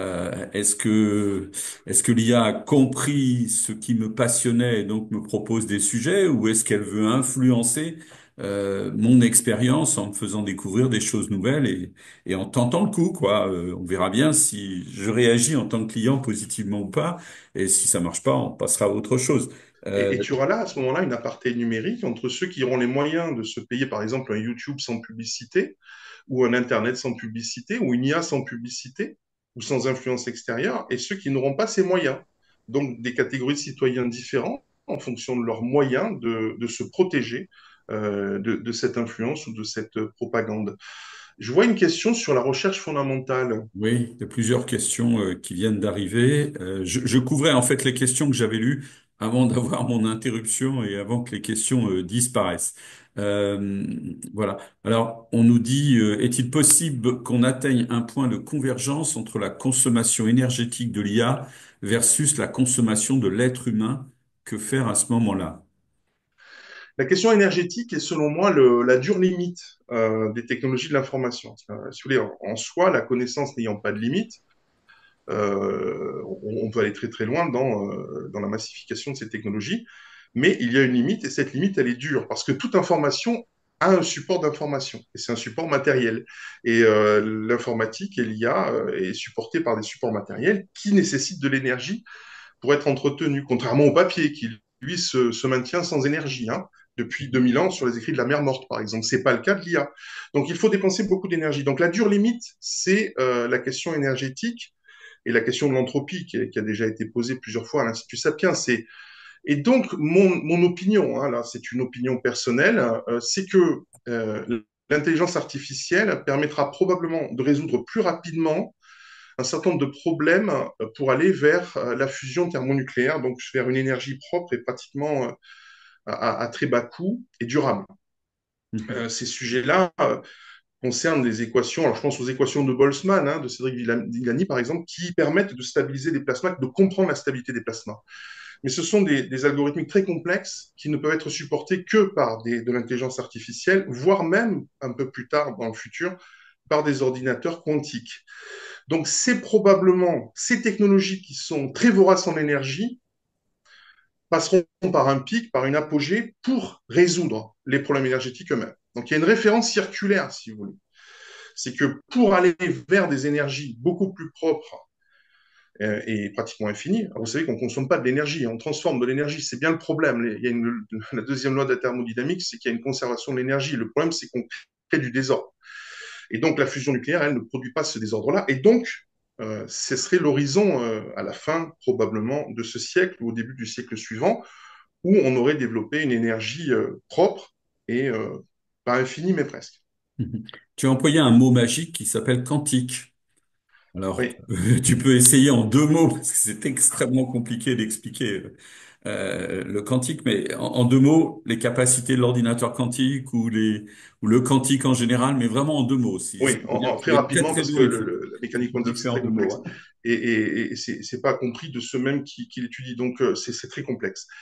Est-ce que l'IA a compris ce qui me passionnait et donc me propose des sujets, ou est-ce qu'elle veut influencer mon expérience en me faisant découvrir des choses nouvelles et en tentant le coup, quoi. On verra bien si je réagis en tant que client positivement ou pas, et si ça marche pas, on passera à autre chose. Et Euh, tu auras là, à ce moment-là, une aparté numérique entre ceux qui auront les moyens de se payer, par exemple, un YouTube sans publicité, ou un Internet sans publicité, ou une IA sans publicité, ou sans influence extérieure, et ceux qui n'auront pas ces moyens. Donc, des catégories de citoyens différents en fonction de leurs moyens de se protéger de cette influence ou de cette propagande. Je vois une question sur la recherche fondamentale. oui, il y a plusieurs questions qui viennent d'arriver. Je couvrais en fait les questions que j'avais lues avant d'avoir mon interruption et avant que les questions disparaissent. Euh, voilà. Alors, on nous dit, est-il possible qu'on atteigne un point de convergence entre la consommation énergétique de l'IA versus la consommation de l'être humain? Que faire à ce moment-là? La question énergétique est, selon moi, la dure limite des technologies de l'information. Si vous voulez, en soi, la connaissance n'ayant pas de limite, on peut aller très très loin dans la massification de ces technologies, mais il y a une limite et cette limite, elle est dure parce que toute information a un support d'information et c'est un support matériel. Et l'informatique et l'IA est supportée par des supports matériels qui nécessitent de l'énergie pour être entretenu, contrairement au papier qui, lui, se maintient sans énergie. Hein, depuis 2000 ans sur les écrits de la mer morte, par exemple. C'est pas le cas de l'IA. Donc, il faut dépenser beaucoup d'énergie. Donc, la dure limite, c'est la question énergétique et la question de l'entropie qui a déjà été posée plusieurs fois à l'Institut Sapiens. Et donc, mon opinion, hein, là, c'est une opinion personnelle, c'est que l'intelligence artificielle permettra probablement de résoudre plus rapidement un certain nombre de problèmes pour aller vers la fusion thermonucléaire, donc vers une énergie propre et pratiquement à très bas coût et durable. Ces sujets-là concernent les équations, alors je pense aux équations de Boltzmann, hein, de Cédric Villani par exemple, qui permettent de stabiliser des plasmas, de comprendre la stabilité des plasmas. Mais ce sont des algorithmes très complexes qui ne peuvent être supportés que par de l'intelligence artificielle, voire même un peu plus tard dans le futur, par des ordinateurs quantiques. Donc, c'est probablement ces technologies qui sont très voraces en énergie passeront par un pic, par une apogée pour résoudre les problèmes énergétiques eux-mêmes. Donc, il y a une référence circulaire, si vous voulez. C'est que pour aller vers des énergies beaucoup plus propres et pratiquement infinies, vous savez qu'on ne consomme pas de l'énergie, on transforme de l'énergie, c'est bien le problème. Il y a la deuxième loi de la thermodynamique, c'est qu'il y a une conservation de l'énergie. Le problème, c'est qu'on crée du désordre. Et donc, la fusion nucléaire, elle ne produit pas ce désordre-là. Et donc, ce serait l'horizon à la fin, probablement, de ce siècle ou au début du siècle suivant, où on aurait développé une énergie propre et pas infinie, mais presque. Tu as employé un mot magique qui s'appelle quantique. Alors, Oui, tu peux essayer en deux mots, parce que c'est extrêmement compliqué d'expliquer le quantique, mais en deux mots, les capacités de l'ordinateur quantique ou le quantique en général, mais vraiment en deux mots. Si oui, on peut dire, très tu es très rapidement, très parce que doué, la mécanique il faut quantique, c'est faire en très deux mots, complexe. hein. Et c'est pas compris de ceux même qui l'étudient. Donc, c'est très complexe.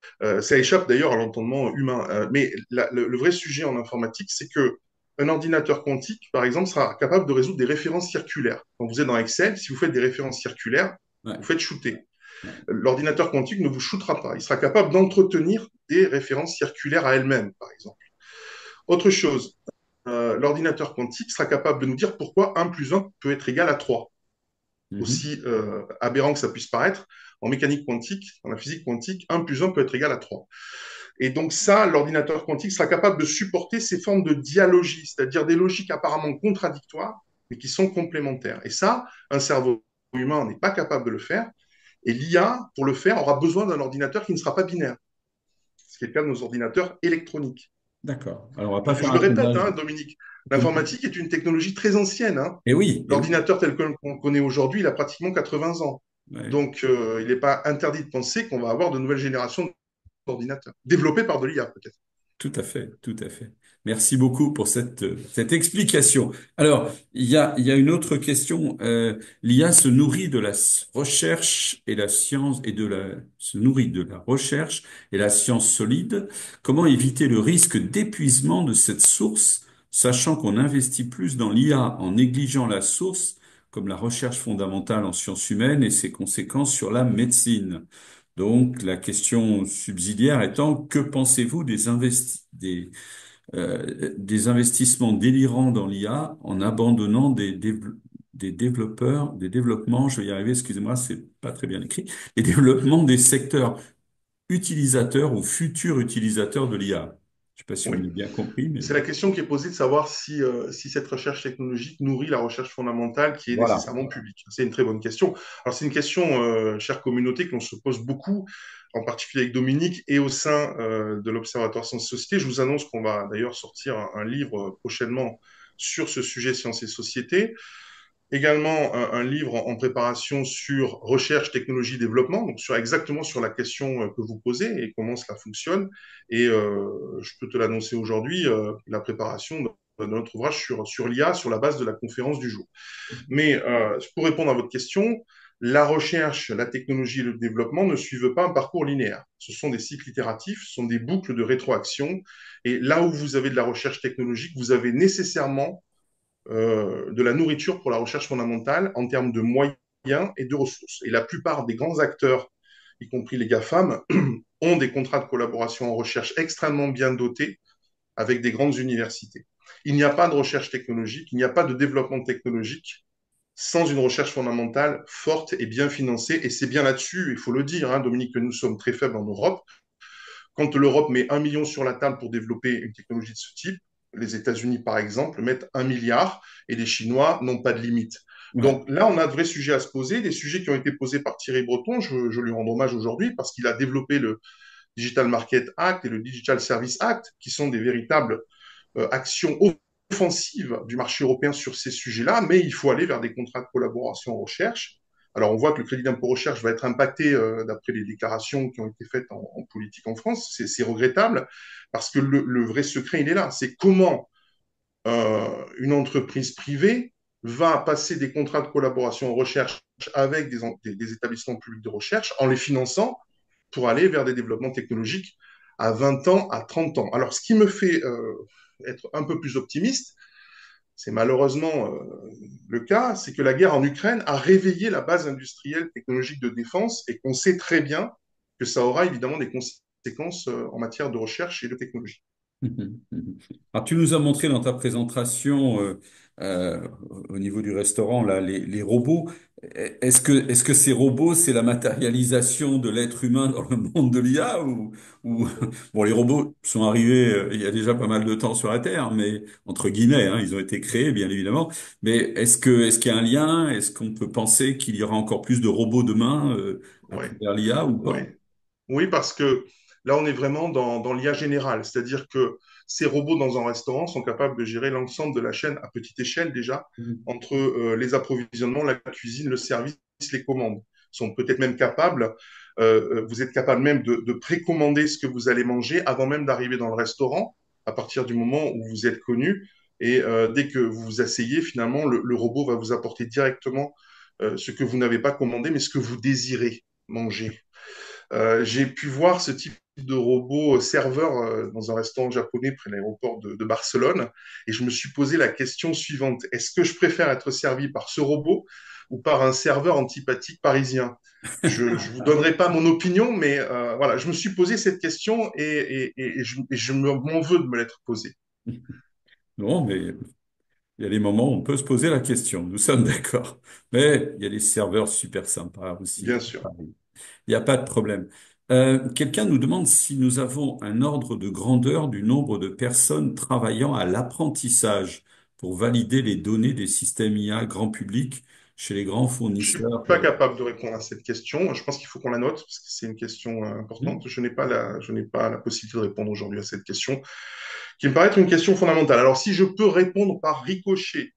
Ça échappe d'ailleurs à l'entendement humain. Mais le vrai sujet en informatique, c'est que un ordinateur quantique, par exemple, sera capable de résoudre des références circulaires. Quand vous êtes dans Excel, si vous faites des références circulaires, Ouais, vous faites shooter. ouais. L'ordinateur quantique ne vous shootera pas. Il sera capable d'entretenir des références circulaires à elles-mêmes, par exemple. Autre chose, l'ordinateur quantique sera capable de nous dire pourquoi 1 plus 1 peut être égal à 3. Mhm. Aussi aberrant que ça puisse paraître, en mécanique quantique, en la physique quantique, 1 plus 1 peut être égal à 3. Et donc ça, l'ordinateur quantique sera capable de supporter ces formes de dialogie, c'est-à-dire des logiques apparemment contradictoires, mais qui sont complémentaires. Et ça, un cerveau humain n'est pas capable de le faire. Et l'IA, pour le faire, aura besoin d'un ordinateur qui ne sera pas binaire, ce qui est le cas de nos ordinateurs électroniques. D'accord. Alors, on va pas faire Je un le répète, sondage. hein, Dominique, l'informatique est une technologie très ancienne. Hein. Et oui, et oui. L'ordinateur tel qu'on connaît aujourd'hui, il a pratiquement 80 ans. Ouais. Donc, il n'est pas interdit de penser qu'on va avoir de nouvelles générations d'ordinateurs, développées par de l'IA peut-être. Tout à fait, tout à fait. Merci beaucoup pour cette explication. Alors, il y a une autre question. L'IA se nourrit de la recherche et la science se nourrit de la recherche et la science solide. Comment éviter le risque d'épuisement de cette source, sachant qu'on investit plus dans l'IA en négligeant la source, comme la recherche fondamentale en sciences humaines et ses conséquences sur la médecine? Donc, la question subsidiaire étant, que pensez-vous des investissements délirants dans l'IA en abandonnant des développements, je vais y arriver, excusez-moi, c'est pas très bien écrit, les développements des secteurs utilisateurs ou futurs utilisateurs de l'IA. Je sais pas si vous Oui. m'avez bien compris, mais C'est la question qui est posée de savoir si cette recherche technologique nourrit la recherche fondamentale qui est voilà. nécessairement publique. C'est une très bonne question. Alors, c'est une question, chère communauté, que l'on se pose beaucoup, en particulier avec Dominique et au sein de l'Observatoire Sciences et Société. Je vous annonce qu'on va d'ailleurs sortir un livre prochainement sur ce sujet sciences et société. Également un livre en préparation sur recherche, technologie, développement, donc exactement sur la question que vous posez et comment cela fonctionne. Et je peux te l'annoncer aujourd'hui, la préparation de notre ouvrage sur l'IA sur la base de la conférence du jour. Mais pour répondre à votre question, la recherche, la technologie et le développement ne suivent pas un parcours linéaire. Ce sont des cycles itératifs, ce sont des boucles de rétroaction. Et là où vous avez de la recherche technologique, vous avez nécessairement de la nourriture pour la recherche fondamentale en termes de moyens et de ressources. Et la plupart des grands acteurs, y compris les GAFAM, ont des contrats de collaboration en recherche extrêmement bien dotés avec des grandes universités. Il n'y a pas de recherche technologique, il n'y a pas de développement technologique sans une recherche fondamentale forte et bien financée. Et c'est bien là-dessus, il faut le dire, hein, Dominique, que nous sommes très faibles en Europe. Quand l'Europe met 1 million sur la table pour développer une technologie de ce type, les États-Unis, par exemple, mettent 1 milliard et les Chinois n'ont pas de limite. Ouais. Donc là, on a de vrais sujets à se poser, des sujets qui ont été posés par Thierry Breton. Je lui rends hommage aujourd'hui parce qu'il a développé le Digital Market Act et le Digital Service Act, qui sont des véritables actions offensives du marché européen sur ces sujets-là, mais il faut aller vers des contrats de collaboration en recherche. Alors, on voit que le crédit d'impôt recherche va être impacté d'après les déclarations qui ont été faites en politique en France. C'est regrettable parce que le vrai secret, il est là. C'est comment une entreprise privée va passer des contrats de collaboration en recherche avec des établissements publics de recherche en les finançant pour aller vers des développements technologiques à 20 ans, à 30 ans. Alors, ce qui me fait être un peu plus optimiste, c'est malheureusement le cas, c'est que la guerre en Ukraine a réveillé la base industrielle technologique de défense et qu'on sait très bien que ça aura évidemment des conséquences en matière de recherche et de technologie. Mhm, mhm. Alors, tu nous as montré dans ta présentation euh, au niveau du restaurant là les robots. Est-ce que ces robots c'est la matérialisation de l'être humain dans le monde de l'IA ou bon les robots sont arrivés il y a déjà pas mal de temps sur la Terre mais entre guillemets hein, ils ont été créés bien évidemment mais est-ce qu'il y a un lien? Est-ce qu'on peut penser qu'il y aura encore plus de robots demain à Oui, travers l'IA ou oui. pas? Oui, parce que là, on est vraiment dans l'IA générale, c'est-à-dire que ces robots dans un restaurant sont capables de gérer l'ensemble de la chaîne à petite échelle déjà, Mhm. entre les approvisionnements, la cuisine, le service, les commandes. Ils sont peut-être même capables, vous êtes capable même de précommander ce que vous allez manger avant même d'arriver dans le restaurant, à partir du moment où vous êtes connu. Et dès que vous vous asseyez, finalement, le robot va vous apporter directement ce que vous n'avez pas commandé, mais ce que vous désirez manger. J'ai pu voir ce type de robot serveur dans un restaurant japonais près de l'aéroport de Barcelone. Et je me suis posé la question suivante. Est-ce que je préfère être servi par ce robot ou par un serveur antipathique parisien? Je ne vous donnerai pas mon opinion, mais voilà, je me suis posé cette question et je m'en veux de me l'être posée, Non, mais il y a des moments où on peut se poser la question. Nous sommes d'accord. Mais il y a des serveurs super sympas aussi. bien sûr. Il n'y a pas de problème. Quelqu'un nous demande si nous avons un ordre de grandeur du nombre de personnes travaillant à l'apprentissage pour valider les données des systèmes IA grand public chez les grands Je suis fournisseurs. pas capable de répondre à cette question. Je pense qu'il faut qu'on la note parce que c'est une question importante. Hmm. Je n'ai pas la possibilité de répondre aujourd'hui à cette question, qui me paraît être une question fondamentale. Alors, si je peux répondre par ricochet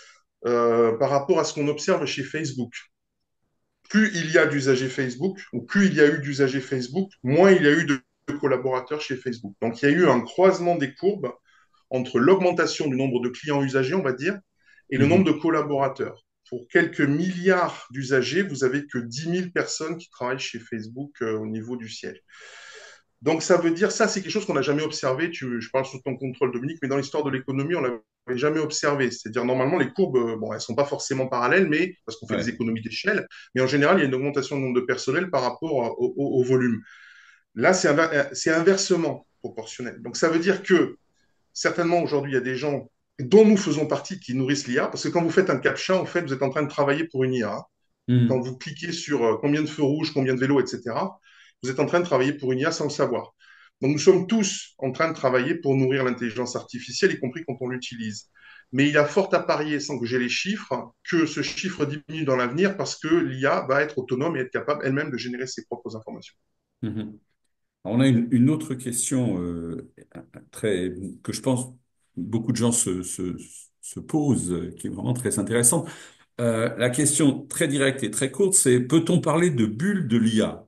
par rapport à ce qu'on observe chez Facebook, plus il y a d'usagers Facebook, ou plus il y a eu d'usagers Facebook, moins il y a eu de collaborateurs chez Facebook. Donc, il y a eu un croisement des courbes entre l'augmentation du nombre de clients usagers, on va dire, et le nombre Mhm. de collaborateurs. Pour quelques milliards d'usagers, vous avez que 10 000 personnes qui travaillent chez Facebook au niveau du siège. Donc, ça veut dire, ça, c'est quelque chose qu'on n'a jamais observé. Je parle sous ton contrôle, Dominique, mais dans l'histoire de l'économie, on l'avait jamais observé. C'est-à-dire, normalement, les courbes, bon, elles sont pas forcément parallèles, mais parce qu'on fait des Ouais. économies d'échelle, mais en général, il y a une augmentation du nombre de personnel par rapport au volume. Là, c'est inversement proportionnel. Donc, ça veut dire que, certainement, aujourd'hui, il y a des gens dont nous faisons partie qui nourrissent l'IA, parce que quand vous faites un captcha, en fait, vous êtes en train de travailler pour une IA. Quand Hmm. vous cliquez sur combien de feux rouges, combien de vélos, etc., vous êtes en train de travailler pour une IA sans le savoir. Donc nous sommes tous en train de travailler pour nourrir l'intelligence artificielle, y compris quand on l'utilise. Mais il y a fort à parier, sans que j'ai les chiffres, que ce chiffre diminue dans l'avenir parce que l'IA va être autonome et être capable elle-même de générer ses propres informations. Mhm. On a une autre question très que je pense beaucoup de gens se posent, qui est vraiment très intéressante. La question très directe et très courte, c'est peut-on parler de bulle de l'IA?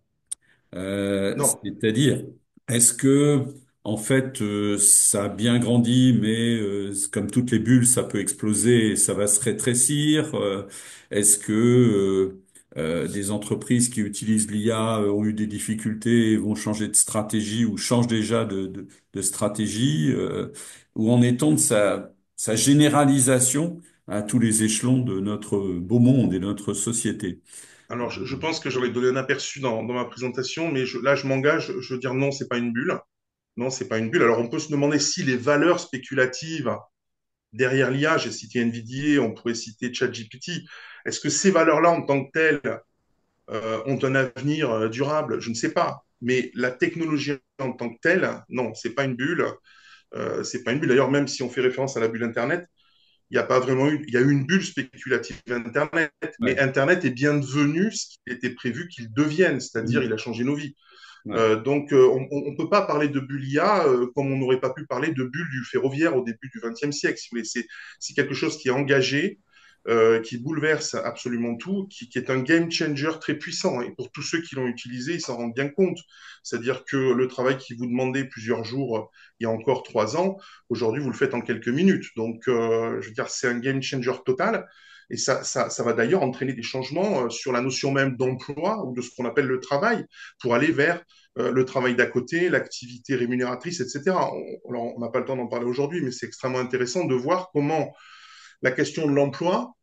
Non. C'est-à-dire, est-ce que, en fait, ça a bien grandi, mais comme toutes les bulles, ça peut exploser et ça va se rétrécir? Est-ce que des entreprises qui utilisent l'IA ont eu des difficultés et vont changer de stratégie ou changent déjà de stratégie? Où en est-on de sa généralisation à tous les échelons de notre beau monde et de notre société? Alors, je pense que j'aurais donné un aperçu dans ma présentation, mais là, je m'engage, je veux dire non, c'est pas une bulle. Non, c'est pas une bulle. Alors, on peut se demander si les valeurs spéculatives derrière l'IA, j'ai cité NVIDIA, on pourrait citer ChatGPT. Est-ce que ces valeurs-là, en tant que telles, ont un avenir durable? Je ne sais pas. Mais la technologie en tant que telle, non, c'est pas une bulle. C'est pas une bulle. D'ailleurs, même si on fait référence à la bulle Internet, il n'y a pas vraiment eu, il y a eu une bulle spéculative Internet, mais Ouais. Internet est bien devenu ce qu'il était prévu qu'il devienne, c'est-à-dire il Mm. a changé nos vies. Ouais. Donc, on ne peut pas parler de bulle IA comme on n'aurait pas pu parler de bulle du ferroviaire au début du XXe siècle. Si vous voulez. C'est quelque chose qui est engagé, qui bouleverse absolument tout, qui est un game changer très puissant. Et pour tous ceux qui l'ont utilisé, ils s'en rendent bien compte. C'est-à-dire que le travail qui vous demandait plusieurs jours il y a encore 3 ans, aujourd'hui, vous le faites en quelques minutes. Donc, je veux dire, c'est un game changer total. Et ça va d'ailleurs entraîner des changements sur la notion même d'emploi ou de ce qu'on appelle le travail pour aller vers le travail d'à côté, l'activité rémunératrice, etc. On n'a pas le temps d'en parler aujourd'hui, mais c'est extrêmement intéressant de voir comment la question de l'emploi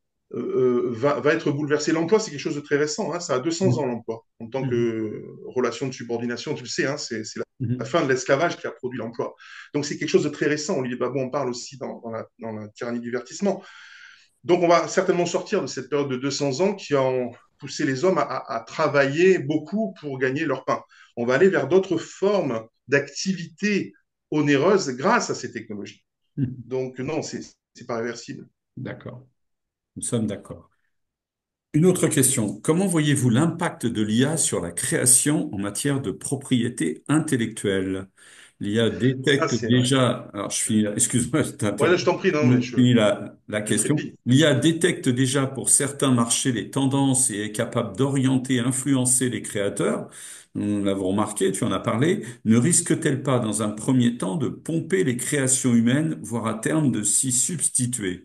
va être bouleversée. L'emploi, c'est quelque chose de très récent, hein, ça a 200 ans Mhm. l'emploi, en tant Mhm. que relation de subordination, tu le sais, hein, c'est la Mhm. fin de l'esclavage qui a produit l'emploi. Donc c'est quelque chose de très récent. Olivier Babot en parle aussi dans la tyrannie du divertissement. Donc, on va certainement sortir de cette période de 200 ans qui ont poussé les hommes à travailler beaucoup pour gagner leur pain. On va aller vers d'autres formes d'activités onéreuses grâce à ces technologies. Mhm. Donc, non, c'est pas réversible. D'accord, nous sommes d'accord. Une autre question. Comment voyez-vous l'impact de l'IA sur la création en matière de propriété intellectuelle? L'IA Ça, détecte c'est vrai. déjà, alors je finis, excuse-moi, je Ouais, là, t'interromps, je t'en prie, non, mais je finis la je question. trépide. L'IA détecte déjà pour certains marchés les tendances et est capable d'orienter, influencer les créateurs. Nous l'avons remarqué, tu en as parlé. Ne risque-t-elle pas, dans un premier temps, de pomper les créations humaines, voire à terme de s'y substituer?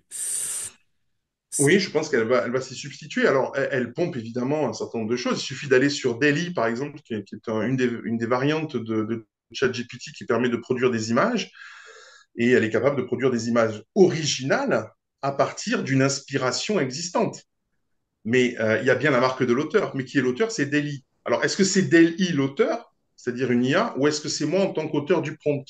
Oui, je pense elle va s'y substituer. Alors, elle pompe évidemment un certain nombre de choses. Il suffit d'aller sur Delhi, par exemple, qui est une des variantes de ChatGPT qui permet de produire des images et elle est capable de produire des images originales à partir d'une inspiration existante. Mais il y a bien la marque de l'auteur. Mais qui est l'auteur? C'est Deli. Alors, est-ce que c'est Deli l'auteur, c'est-à-dire une IA, ou est-ce que c'est moi en tant qu'auteur du prompt?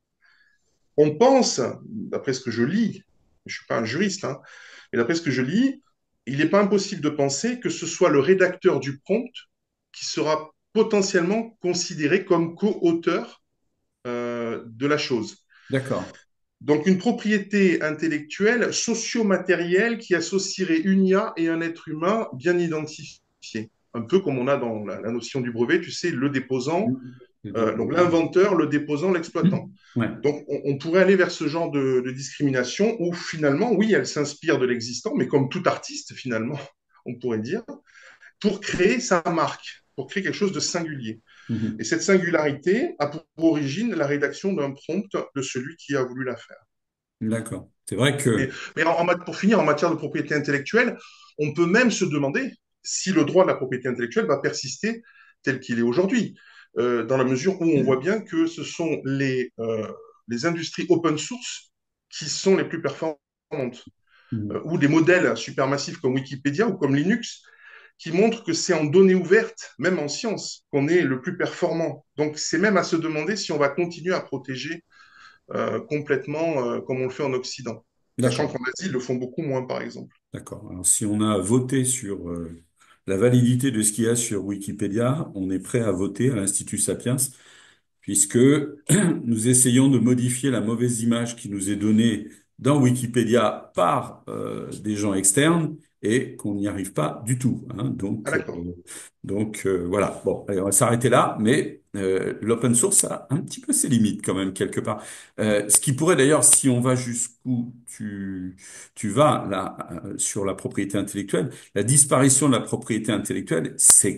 On pense, d'après ce que je lis, je ne suis pas un juriste, hein, mais d'après ce que je lis, il n'est pas impossible de penser que ce soit le rédacteur du prompt qui sera potentiellement considéré comme co-auteur de la chose. D'accord. Donc une propriété intellectuelle socio-matérielle qui associerait une IA et un être humain bien identifié. Un peu comme on a dans la notion du brevet, tu sais, le déposant, donc l'inventeur, le déposant, l'exploitant. Ouais. Donc, on pourrait aller vers ce genre de discrimination où finalement, oui, elle s'inspire de l'existant, mais comme tout artiste, finalement, on pourrait dire, pour créer sa marque, pour créer quelque chose de singulier. Et Mhm. cette singularité a pour origine la rédaction d'un prompt de celui qui a voulu la faire. D'accord. C'est vrai Mais, que pour finir, en matière de propriété intellectuelle, on peut même se demander si le droit de la propriété intellectuelle va persister tel qu'il est aujourd'hui, dans la mesure où on voit bien que ce sont les industries open source qui sont les plus performantes, Mhm. ou des modèles supermassifs comme Wikipédia ou comme Linux, qui montrent que c'est en données ouvertes, même en sciences, qu'on est le plus performant. Donc c'est même à se demander si on va continuer à protéger complètement comme on le fait en Occident. Sachant D'accord. qu'en Asie, ils le font beaucoup moins, par exemple. D'accord. Alors, si on a voté sur la validité de ce qu'il y a sur Wikipédia, on est prêt à voter à l'Institut Sapiens, puisque nous essayons de modifier la mauvaise image qui nous est donnée dans Wikipédia par des gens externes et qu'on n'y arrive pas du tout, hein. Ah, d'accord. Voilà. Bon, allez, on va s'arrêter là, mais l'open source a un petit peu ses limites quand même quelque part. Ce qui pourrait d'ailleurs, si on va jusqu'où tu vas là sur la propriété intellectuelle, la disparition de la propriété intellectuelle,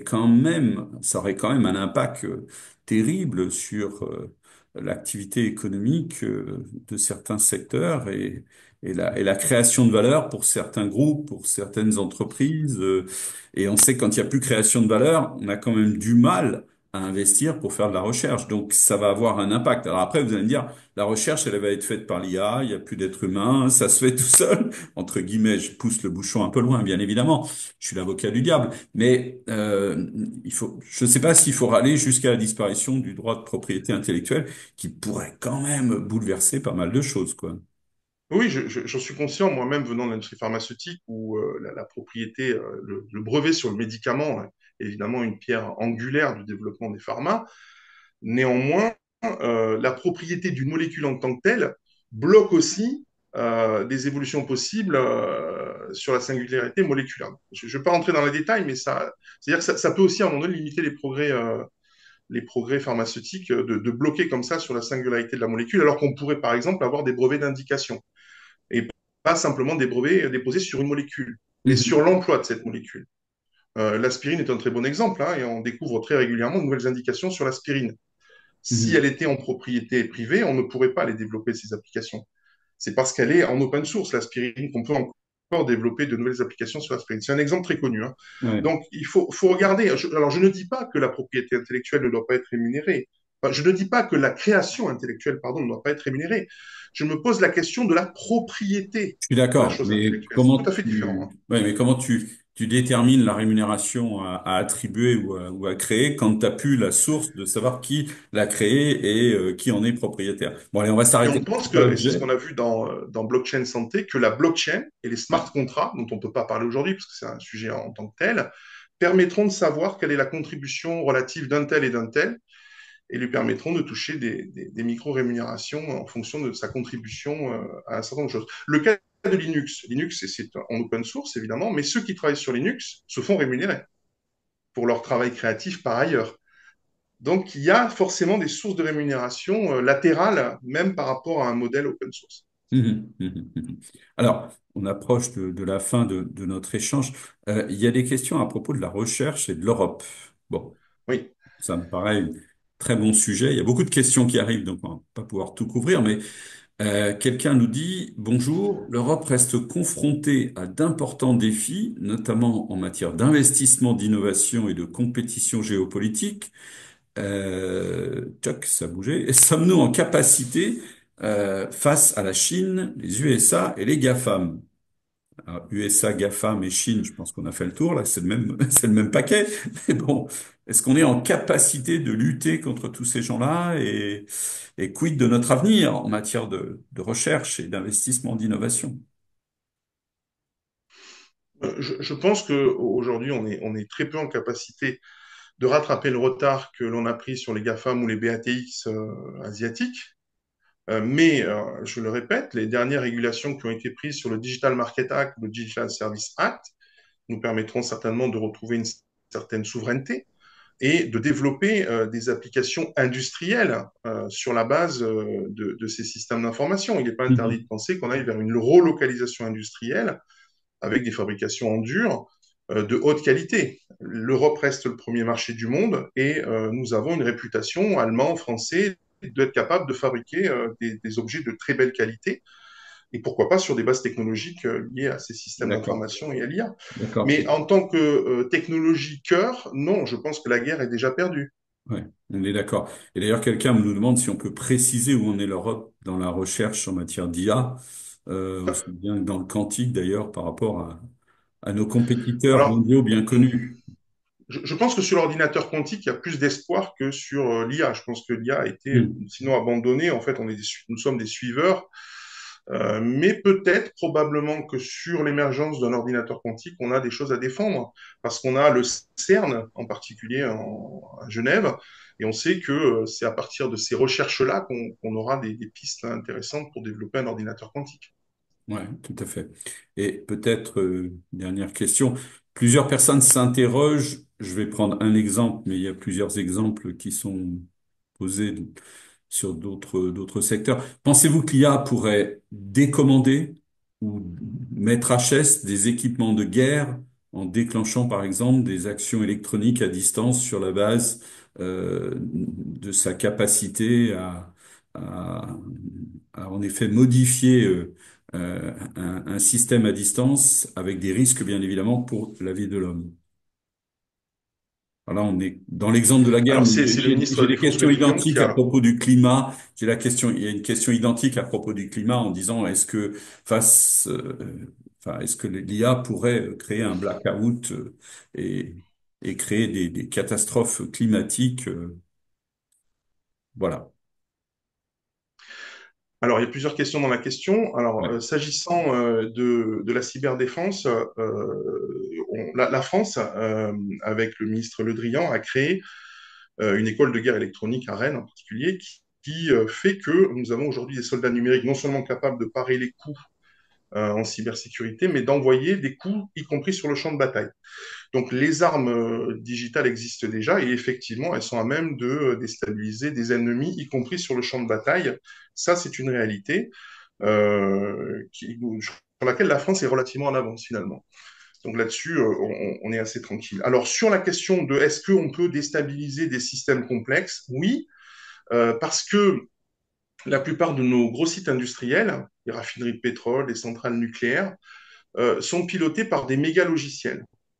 ça aurait quand même un impact terrible sur l'activité économique de certains secteurs et la création de valeur pour certains groupes, pour certaines entreprises. Et on sait que quand il n'y a plus création de valeur, on a quand même du mal à investir pour faire de la recherche. Donc ça va avoir un impact. Alors après, vous allez me dire, la recherche, elle va être faite par l'IA, il n'y a plus d'être humain, ça se fait tout seul. Entre guillemets, je pousse le bouchon un peu loin, bien évidemment. Je suis l'avocat du diable. Mais je ne sais pas s'il faut aller jusqu'à la disparition du droit de propriété intellectuelle, qui pourrait quand même bouleverser pas mal de choses, quoi. Oui, j'en suis conscient, moi-même venant de l'industrie pharmaceutique, où la propriété, le brevet sur le médicament est évidemment une pierre angulaire du développement des pharma. Néanmoins, la propriété d'une molécule en tant que telle bloque aussi des évolutions possibles sur la singularité moléculaire. Je ne vais pas rentrer dans les détails, mais c'est-à-dire que ça peut aussi à un moment donné limiter les progrès pharmaceutiques de bloquer comme ça sur la singularité de la molécule, alors qu'on pourrait par exemple avoir des brevets d'indication et pas simplement des brevets déposés sur une molécule, mais sur Mhm. l'emploi de cette molécule. L'aspirine est un très bon exemple, hein, et on découvre très régulièrement de nouvelles indications sur l'aspirine. Si elle Mhm. était en propriété privée, on ne pourrait pas les développer, ces applications. C'est parce qu'elle est en open source, l'aspirine, qu'on peut encore développer de nouvelles applications sur l'aspirine. C'est un exemple très connu, hein. Ouais. Donc, faut regarder. Alors, je ne dis pas que la propriété intellectuelle ne doit pas être rémunérée. Enfin, je ne dis pas que la création intellectuelle, pardon, ne doit pas être rémunérée. Je me pose la question de la propriété Je suis de la d'accord, chose mais intellectuelle. C'est tout à fait différent, hein. comment tu détermines la rémunération à attribuer ou à créer quand tu n'as plus la source de savoir qui l'a créé et qui en est propriétaire. Bon, allez, on va Et s'arrêter on là. pense C'est pas que, et c'est ce l'objet. qu'on a vu dans blockchain santé, que la blockchain et les Ouais. smart contracts, dont on ne peut pas parler aujourd'hui parce que c'est un sujet en tant que tel, permettront de savoir quelle est la contribution relative d'un tel et d'un tel, et lui permettront de toucher des micro-rémunérations en fonction de sa contribution à un certain nombre de choses. Le cas de Linux, Linux c'est en open source évidemment, mais ceux qui travaillent sur Linux se font rémunérer pour leur travail créatif par ailleurs. Donc il y a forcément des sources de rémunération latérales, même par rapport à un modèle open source. Mhm. Alors, on approche de la fin de notre échange. Il y a des questions à propos de la recherche et de l'Europe. Bon, Oui. ça me paraît un très bon sujet. Il y a beaucoup de questions qui arrivent, donc on va pas pouvoir tout couvrir, mais quelqu'un nous dit, bonjour, l'Europe reste confrontée à d'importants défis, notamment en matière d'investissement, d'innovation et de compétition géopolitique. tchoc, ça bougeait. Et sommes-nous en capacité, face à la Chine, les USA et les GAFAM? Alors, USA, GAFAM et Chine, je pense qu'on a fait le tour, là, c'est le même, c'est le même paquet. Mais bon, est-ce qu'on est en capacité de lutter contre tous ces gens-là et quid de notre avenir en matière de recherche et d'investissement d'innovation? Je pense qu'aujourd'hui, on est très peu en capacité de rattraper le retard que l'on a pris sur les GAFAM ou les BATX asiatiques. Je le répète, les dernières régulations qui ont été prises sur le Digital Market Act, le Digital Service Act, nous permettront certainement de retrouver une certaine souveraineté et de développer des applications industrielles sur la base de ces systèmes d'information. Il n'est pas interdit de Mhm. penser qu'on aille vers une relocalisation industrielle avec des fabrications en dur de haute qualité. L'Europe reste le premier marché du monde et nous avons une réputation, allemand, français, d'être capable de fabriquer des objets de très belle qualité et pourquoi pas sur des bases technologiques liées à ces systèmes D'accord, d'information et à l'IA. d'accord. Mais en tant que technologie cœur, non, je pense que la guerre est déjà perdue. Ouais, on est d'accord. Et d'ailleurs, quelqu'un nous demande si on peut préciser où en est l'Europe dans la recherche en matière d'IA, aussi bien que dans le quantique d'ailleurs, par rapport à nos compétiteurs Alors, mondiaux bien connus. je pense que sur l'ordinateur quantique, il y a plus d'espoir que sur l'IA. Je pense que l'IA a été Hmm. sinon abandonnée. En fait, nous sommes des suiveurs. Mais peut-être, probablement que sur l'émergence d'un ordinateur quantique, on a des choses à défendre, parce qu'on a le CERN, en particulier à Genève, et on sait que c'est à partir de ces recherches-là qu'on aura des pistes intéressantes pour développer un ordinateur quantique. Ouais, tout à fait. Et peut-être, dernière question, plusieurs personnes s'interrogent, je vais prendre un exemple, mais il y a plusieurs exemples qui sont posés sur d'autres secteurs. Pensez-vous que l'IA pourrait décommander ou mettre HS des équipements de guerre en déclenchant par exemple des actions électroniques à distance sur la base de sa capacité à, en effet modifier un système à distance avec des risques bien évidemment pour la vie de l'homme. Voilà, on est dans l'exemple de la guerre, Alors, mais c'est le ministre j'ai de la des Défense, questions Le Drian, qui identiques à a... propos du climat. J'ai la question, il y a une question identique à propos du climat en disant est-ce que face, enfin, est-ce que l'IA pourrait créer un blackout et, et créer des catastrophes climatiques, voilà. Alors, il y a plusieurs questions dans la question. Alors, Ouais. s'agissant de la cyberdéfense, la France, avec le ministre Le Drian, a créé une école de guerre électronique à Rennes en particulier, qui fait que nous avons aujourd'hui des soldats numériques non seulement capables de parer les coups en cybersécurité, mais d'envoyer des coups, y compris sur le champ de bataille. Donc les armes digitales existent déjà et effectivement, elles sont à même de déstabiliser des ennemis, y compris sur le champ de bataille. Ça, c'est une réalité sur laquelle la France est relativement en avance finalement. Donc là-dessus, on est assez tranquille. Alors sur la question de est-ce qu'on peut déstabiliser des systèmes complexes? Oui, parce que la plupart de nos gros sites industriels, les raffineries de pétrole, les centrales nucléaires, sont pilotés par des méga logiciels.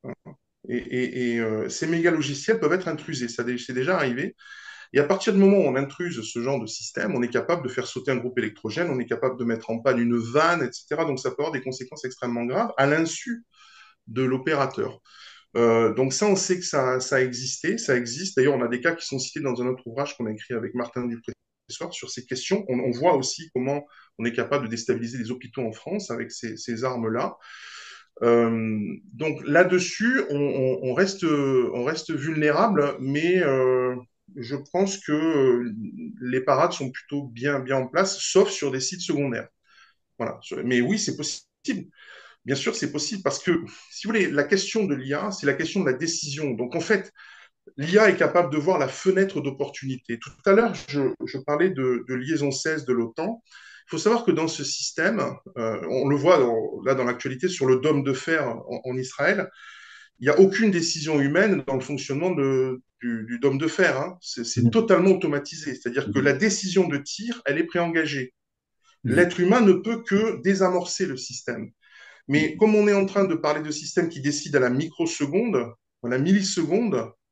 Ces méga logiciels peuvent être intrusés, c'est déjà arrivé. Et à partir du moment où on intruse ce genre de système, on est capable de faire sauter un groupe électrogène, on est capable de mettre en panne une vanne, etc. Donc ça peut avoir des conséquences extrêmement graves à l'insu de l'opérateur. Donc ça, on sait que ça a existé, ça existe. D'ailleurs, on a des cas qui sont cités dans un autre ouvrage qu'on a écrit avec Martin Dupré sur ces questions. On voit aussi comment on est capable de déstabiliser les hôpitaux en France avec ces armes-là. Donc là-dessus, on reste vulnérable, mais je pense que les parades sont plutôt bien en place, sauf sur des sites secondaires. Voilà. Mais oui, c'est possible. Bien sûr, c'est possible parce que, si vous voulez, la question de l'IA, c'est la question de la décision. Donc, en fait, l'IA est capable de voir la fenêtre d'opportunité. Tout à l'heure, je parlais de liaison 16 de l'OTAN. Il faut savoir que dans ce système, on le voit là dans l'actualité sur le dôme de fer en Israël, il n'y a aucune décision humaine dans le fonctionnement du dôme de fer. Hein. C'est Mhm. totalement automatisé. C'est-à-dire que la Mhm. décision de tir, elle est préengagée. Mhm. L'être humain ne peut que désamorcer le système. Mais comme on est en train de parler de systèmes qui décident à la microseconde, à la milliseconde,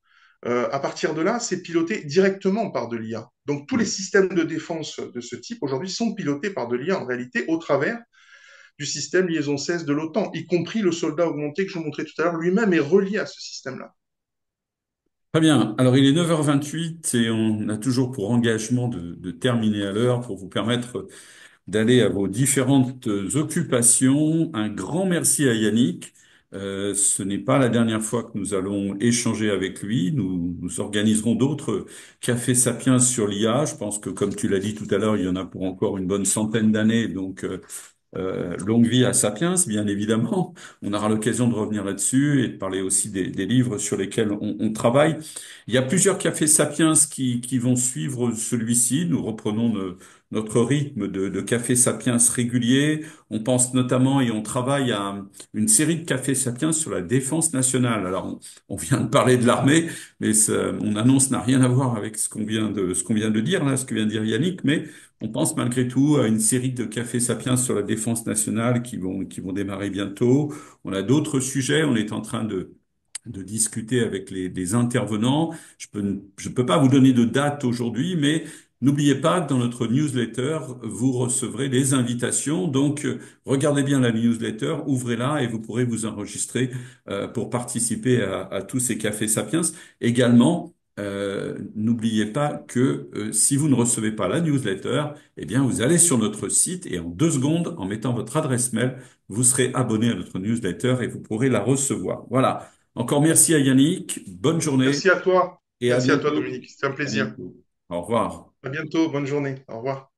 À partir de là, c'est piloté directement par de l'IA. Donc tous les systèmes de défense de ce type aujourd'hui sont pilotés par de l'IA en réalité au travers du système liaison 16 de l'OTAN, y compris le soldat augmenté que je vous montrais tout à l'heure lui-même est relié à ce système-là. Très bien. Alors, il est 9h28 et on a toujours pour engagement de terminer à l'heure pour vous permettre d'aller à vos différentes occupations. Un grand merci à Yannick. Ce n'est pas la dernière fois que nous allons échanger avec lui. Nous organiserons d'autres cafés sapiens sur l'IA. Je pense que, comme tu l'as dit tout à l'heure, il y en a pour encore une bonne centaine d'années. Donc, longue vie à Sapiens, bien évidemment. On aura l'occasion de revenir là-dessus et de parler aussi des livres sur lesquels on travaille. Il y a plusieurs cafés Sapiens qui vont suivre celui-ci. Nous reprenons notre rythme de café Sapiens régulier. On pense notamment et on travaille à une série de cafés Sapiens sur la défense nationale. Alors, on vient de parler de l'armée, mais mon annonce n'a rien à voir avec ce qu'on vient de dire là, ce que vient de dire Yannick, mais on pense malgré tout à une série de cafés sapiens sur la défense nationale qui vont démarrer bientôt. On a d'autres sujets. On est en train de discuter avec les intervenants. Je peux pas vous donner de date aujourd'hui, mais n'oubliez pas que dans notre newsletter, vous recevrez les invitations. Donc, regardez bien la newsletter, ouvrez-la et vous pourrez vous enregistrer pour participer à tous ces cafés sapiens. Également, n'oubliez pas que si vous ne recevez pas la newsletter, eh bien, vous allez sur notre site et en 2 secondes, en mettant votre adresse mail, vous serez abonné à notre newsletter et vous pourrez la recevoir. Voilà. Encore merci à Yannick, bonne journée et Merci à toi à Dominique, bientôt. c'était un À plaisir. bientôt. Au revoir. À bientôt, bonne journée, au revoir.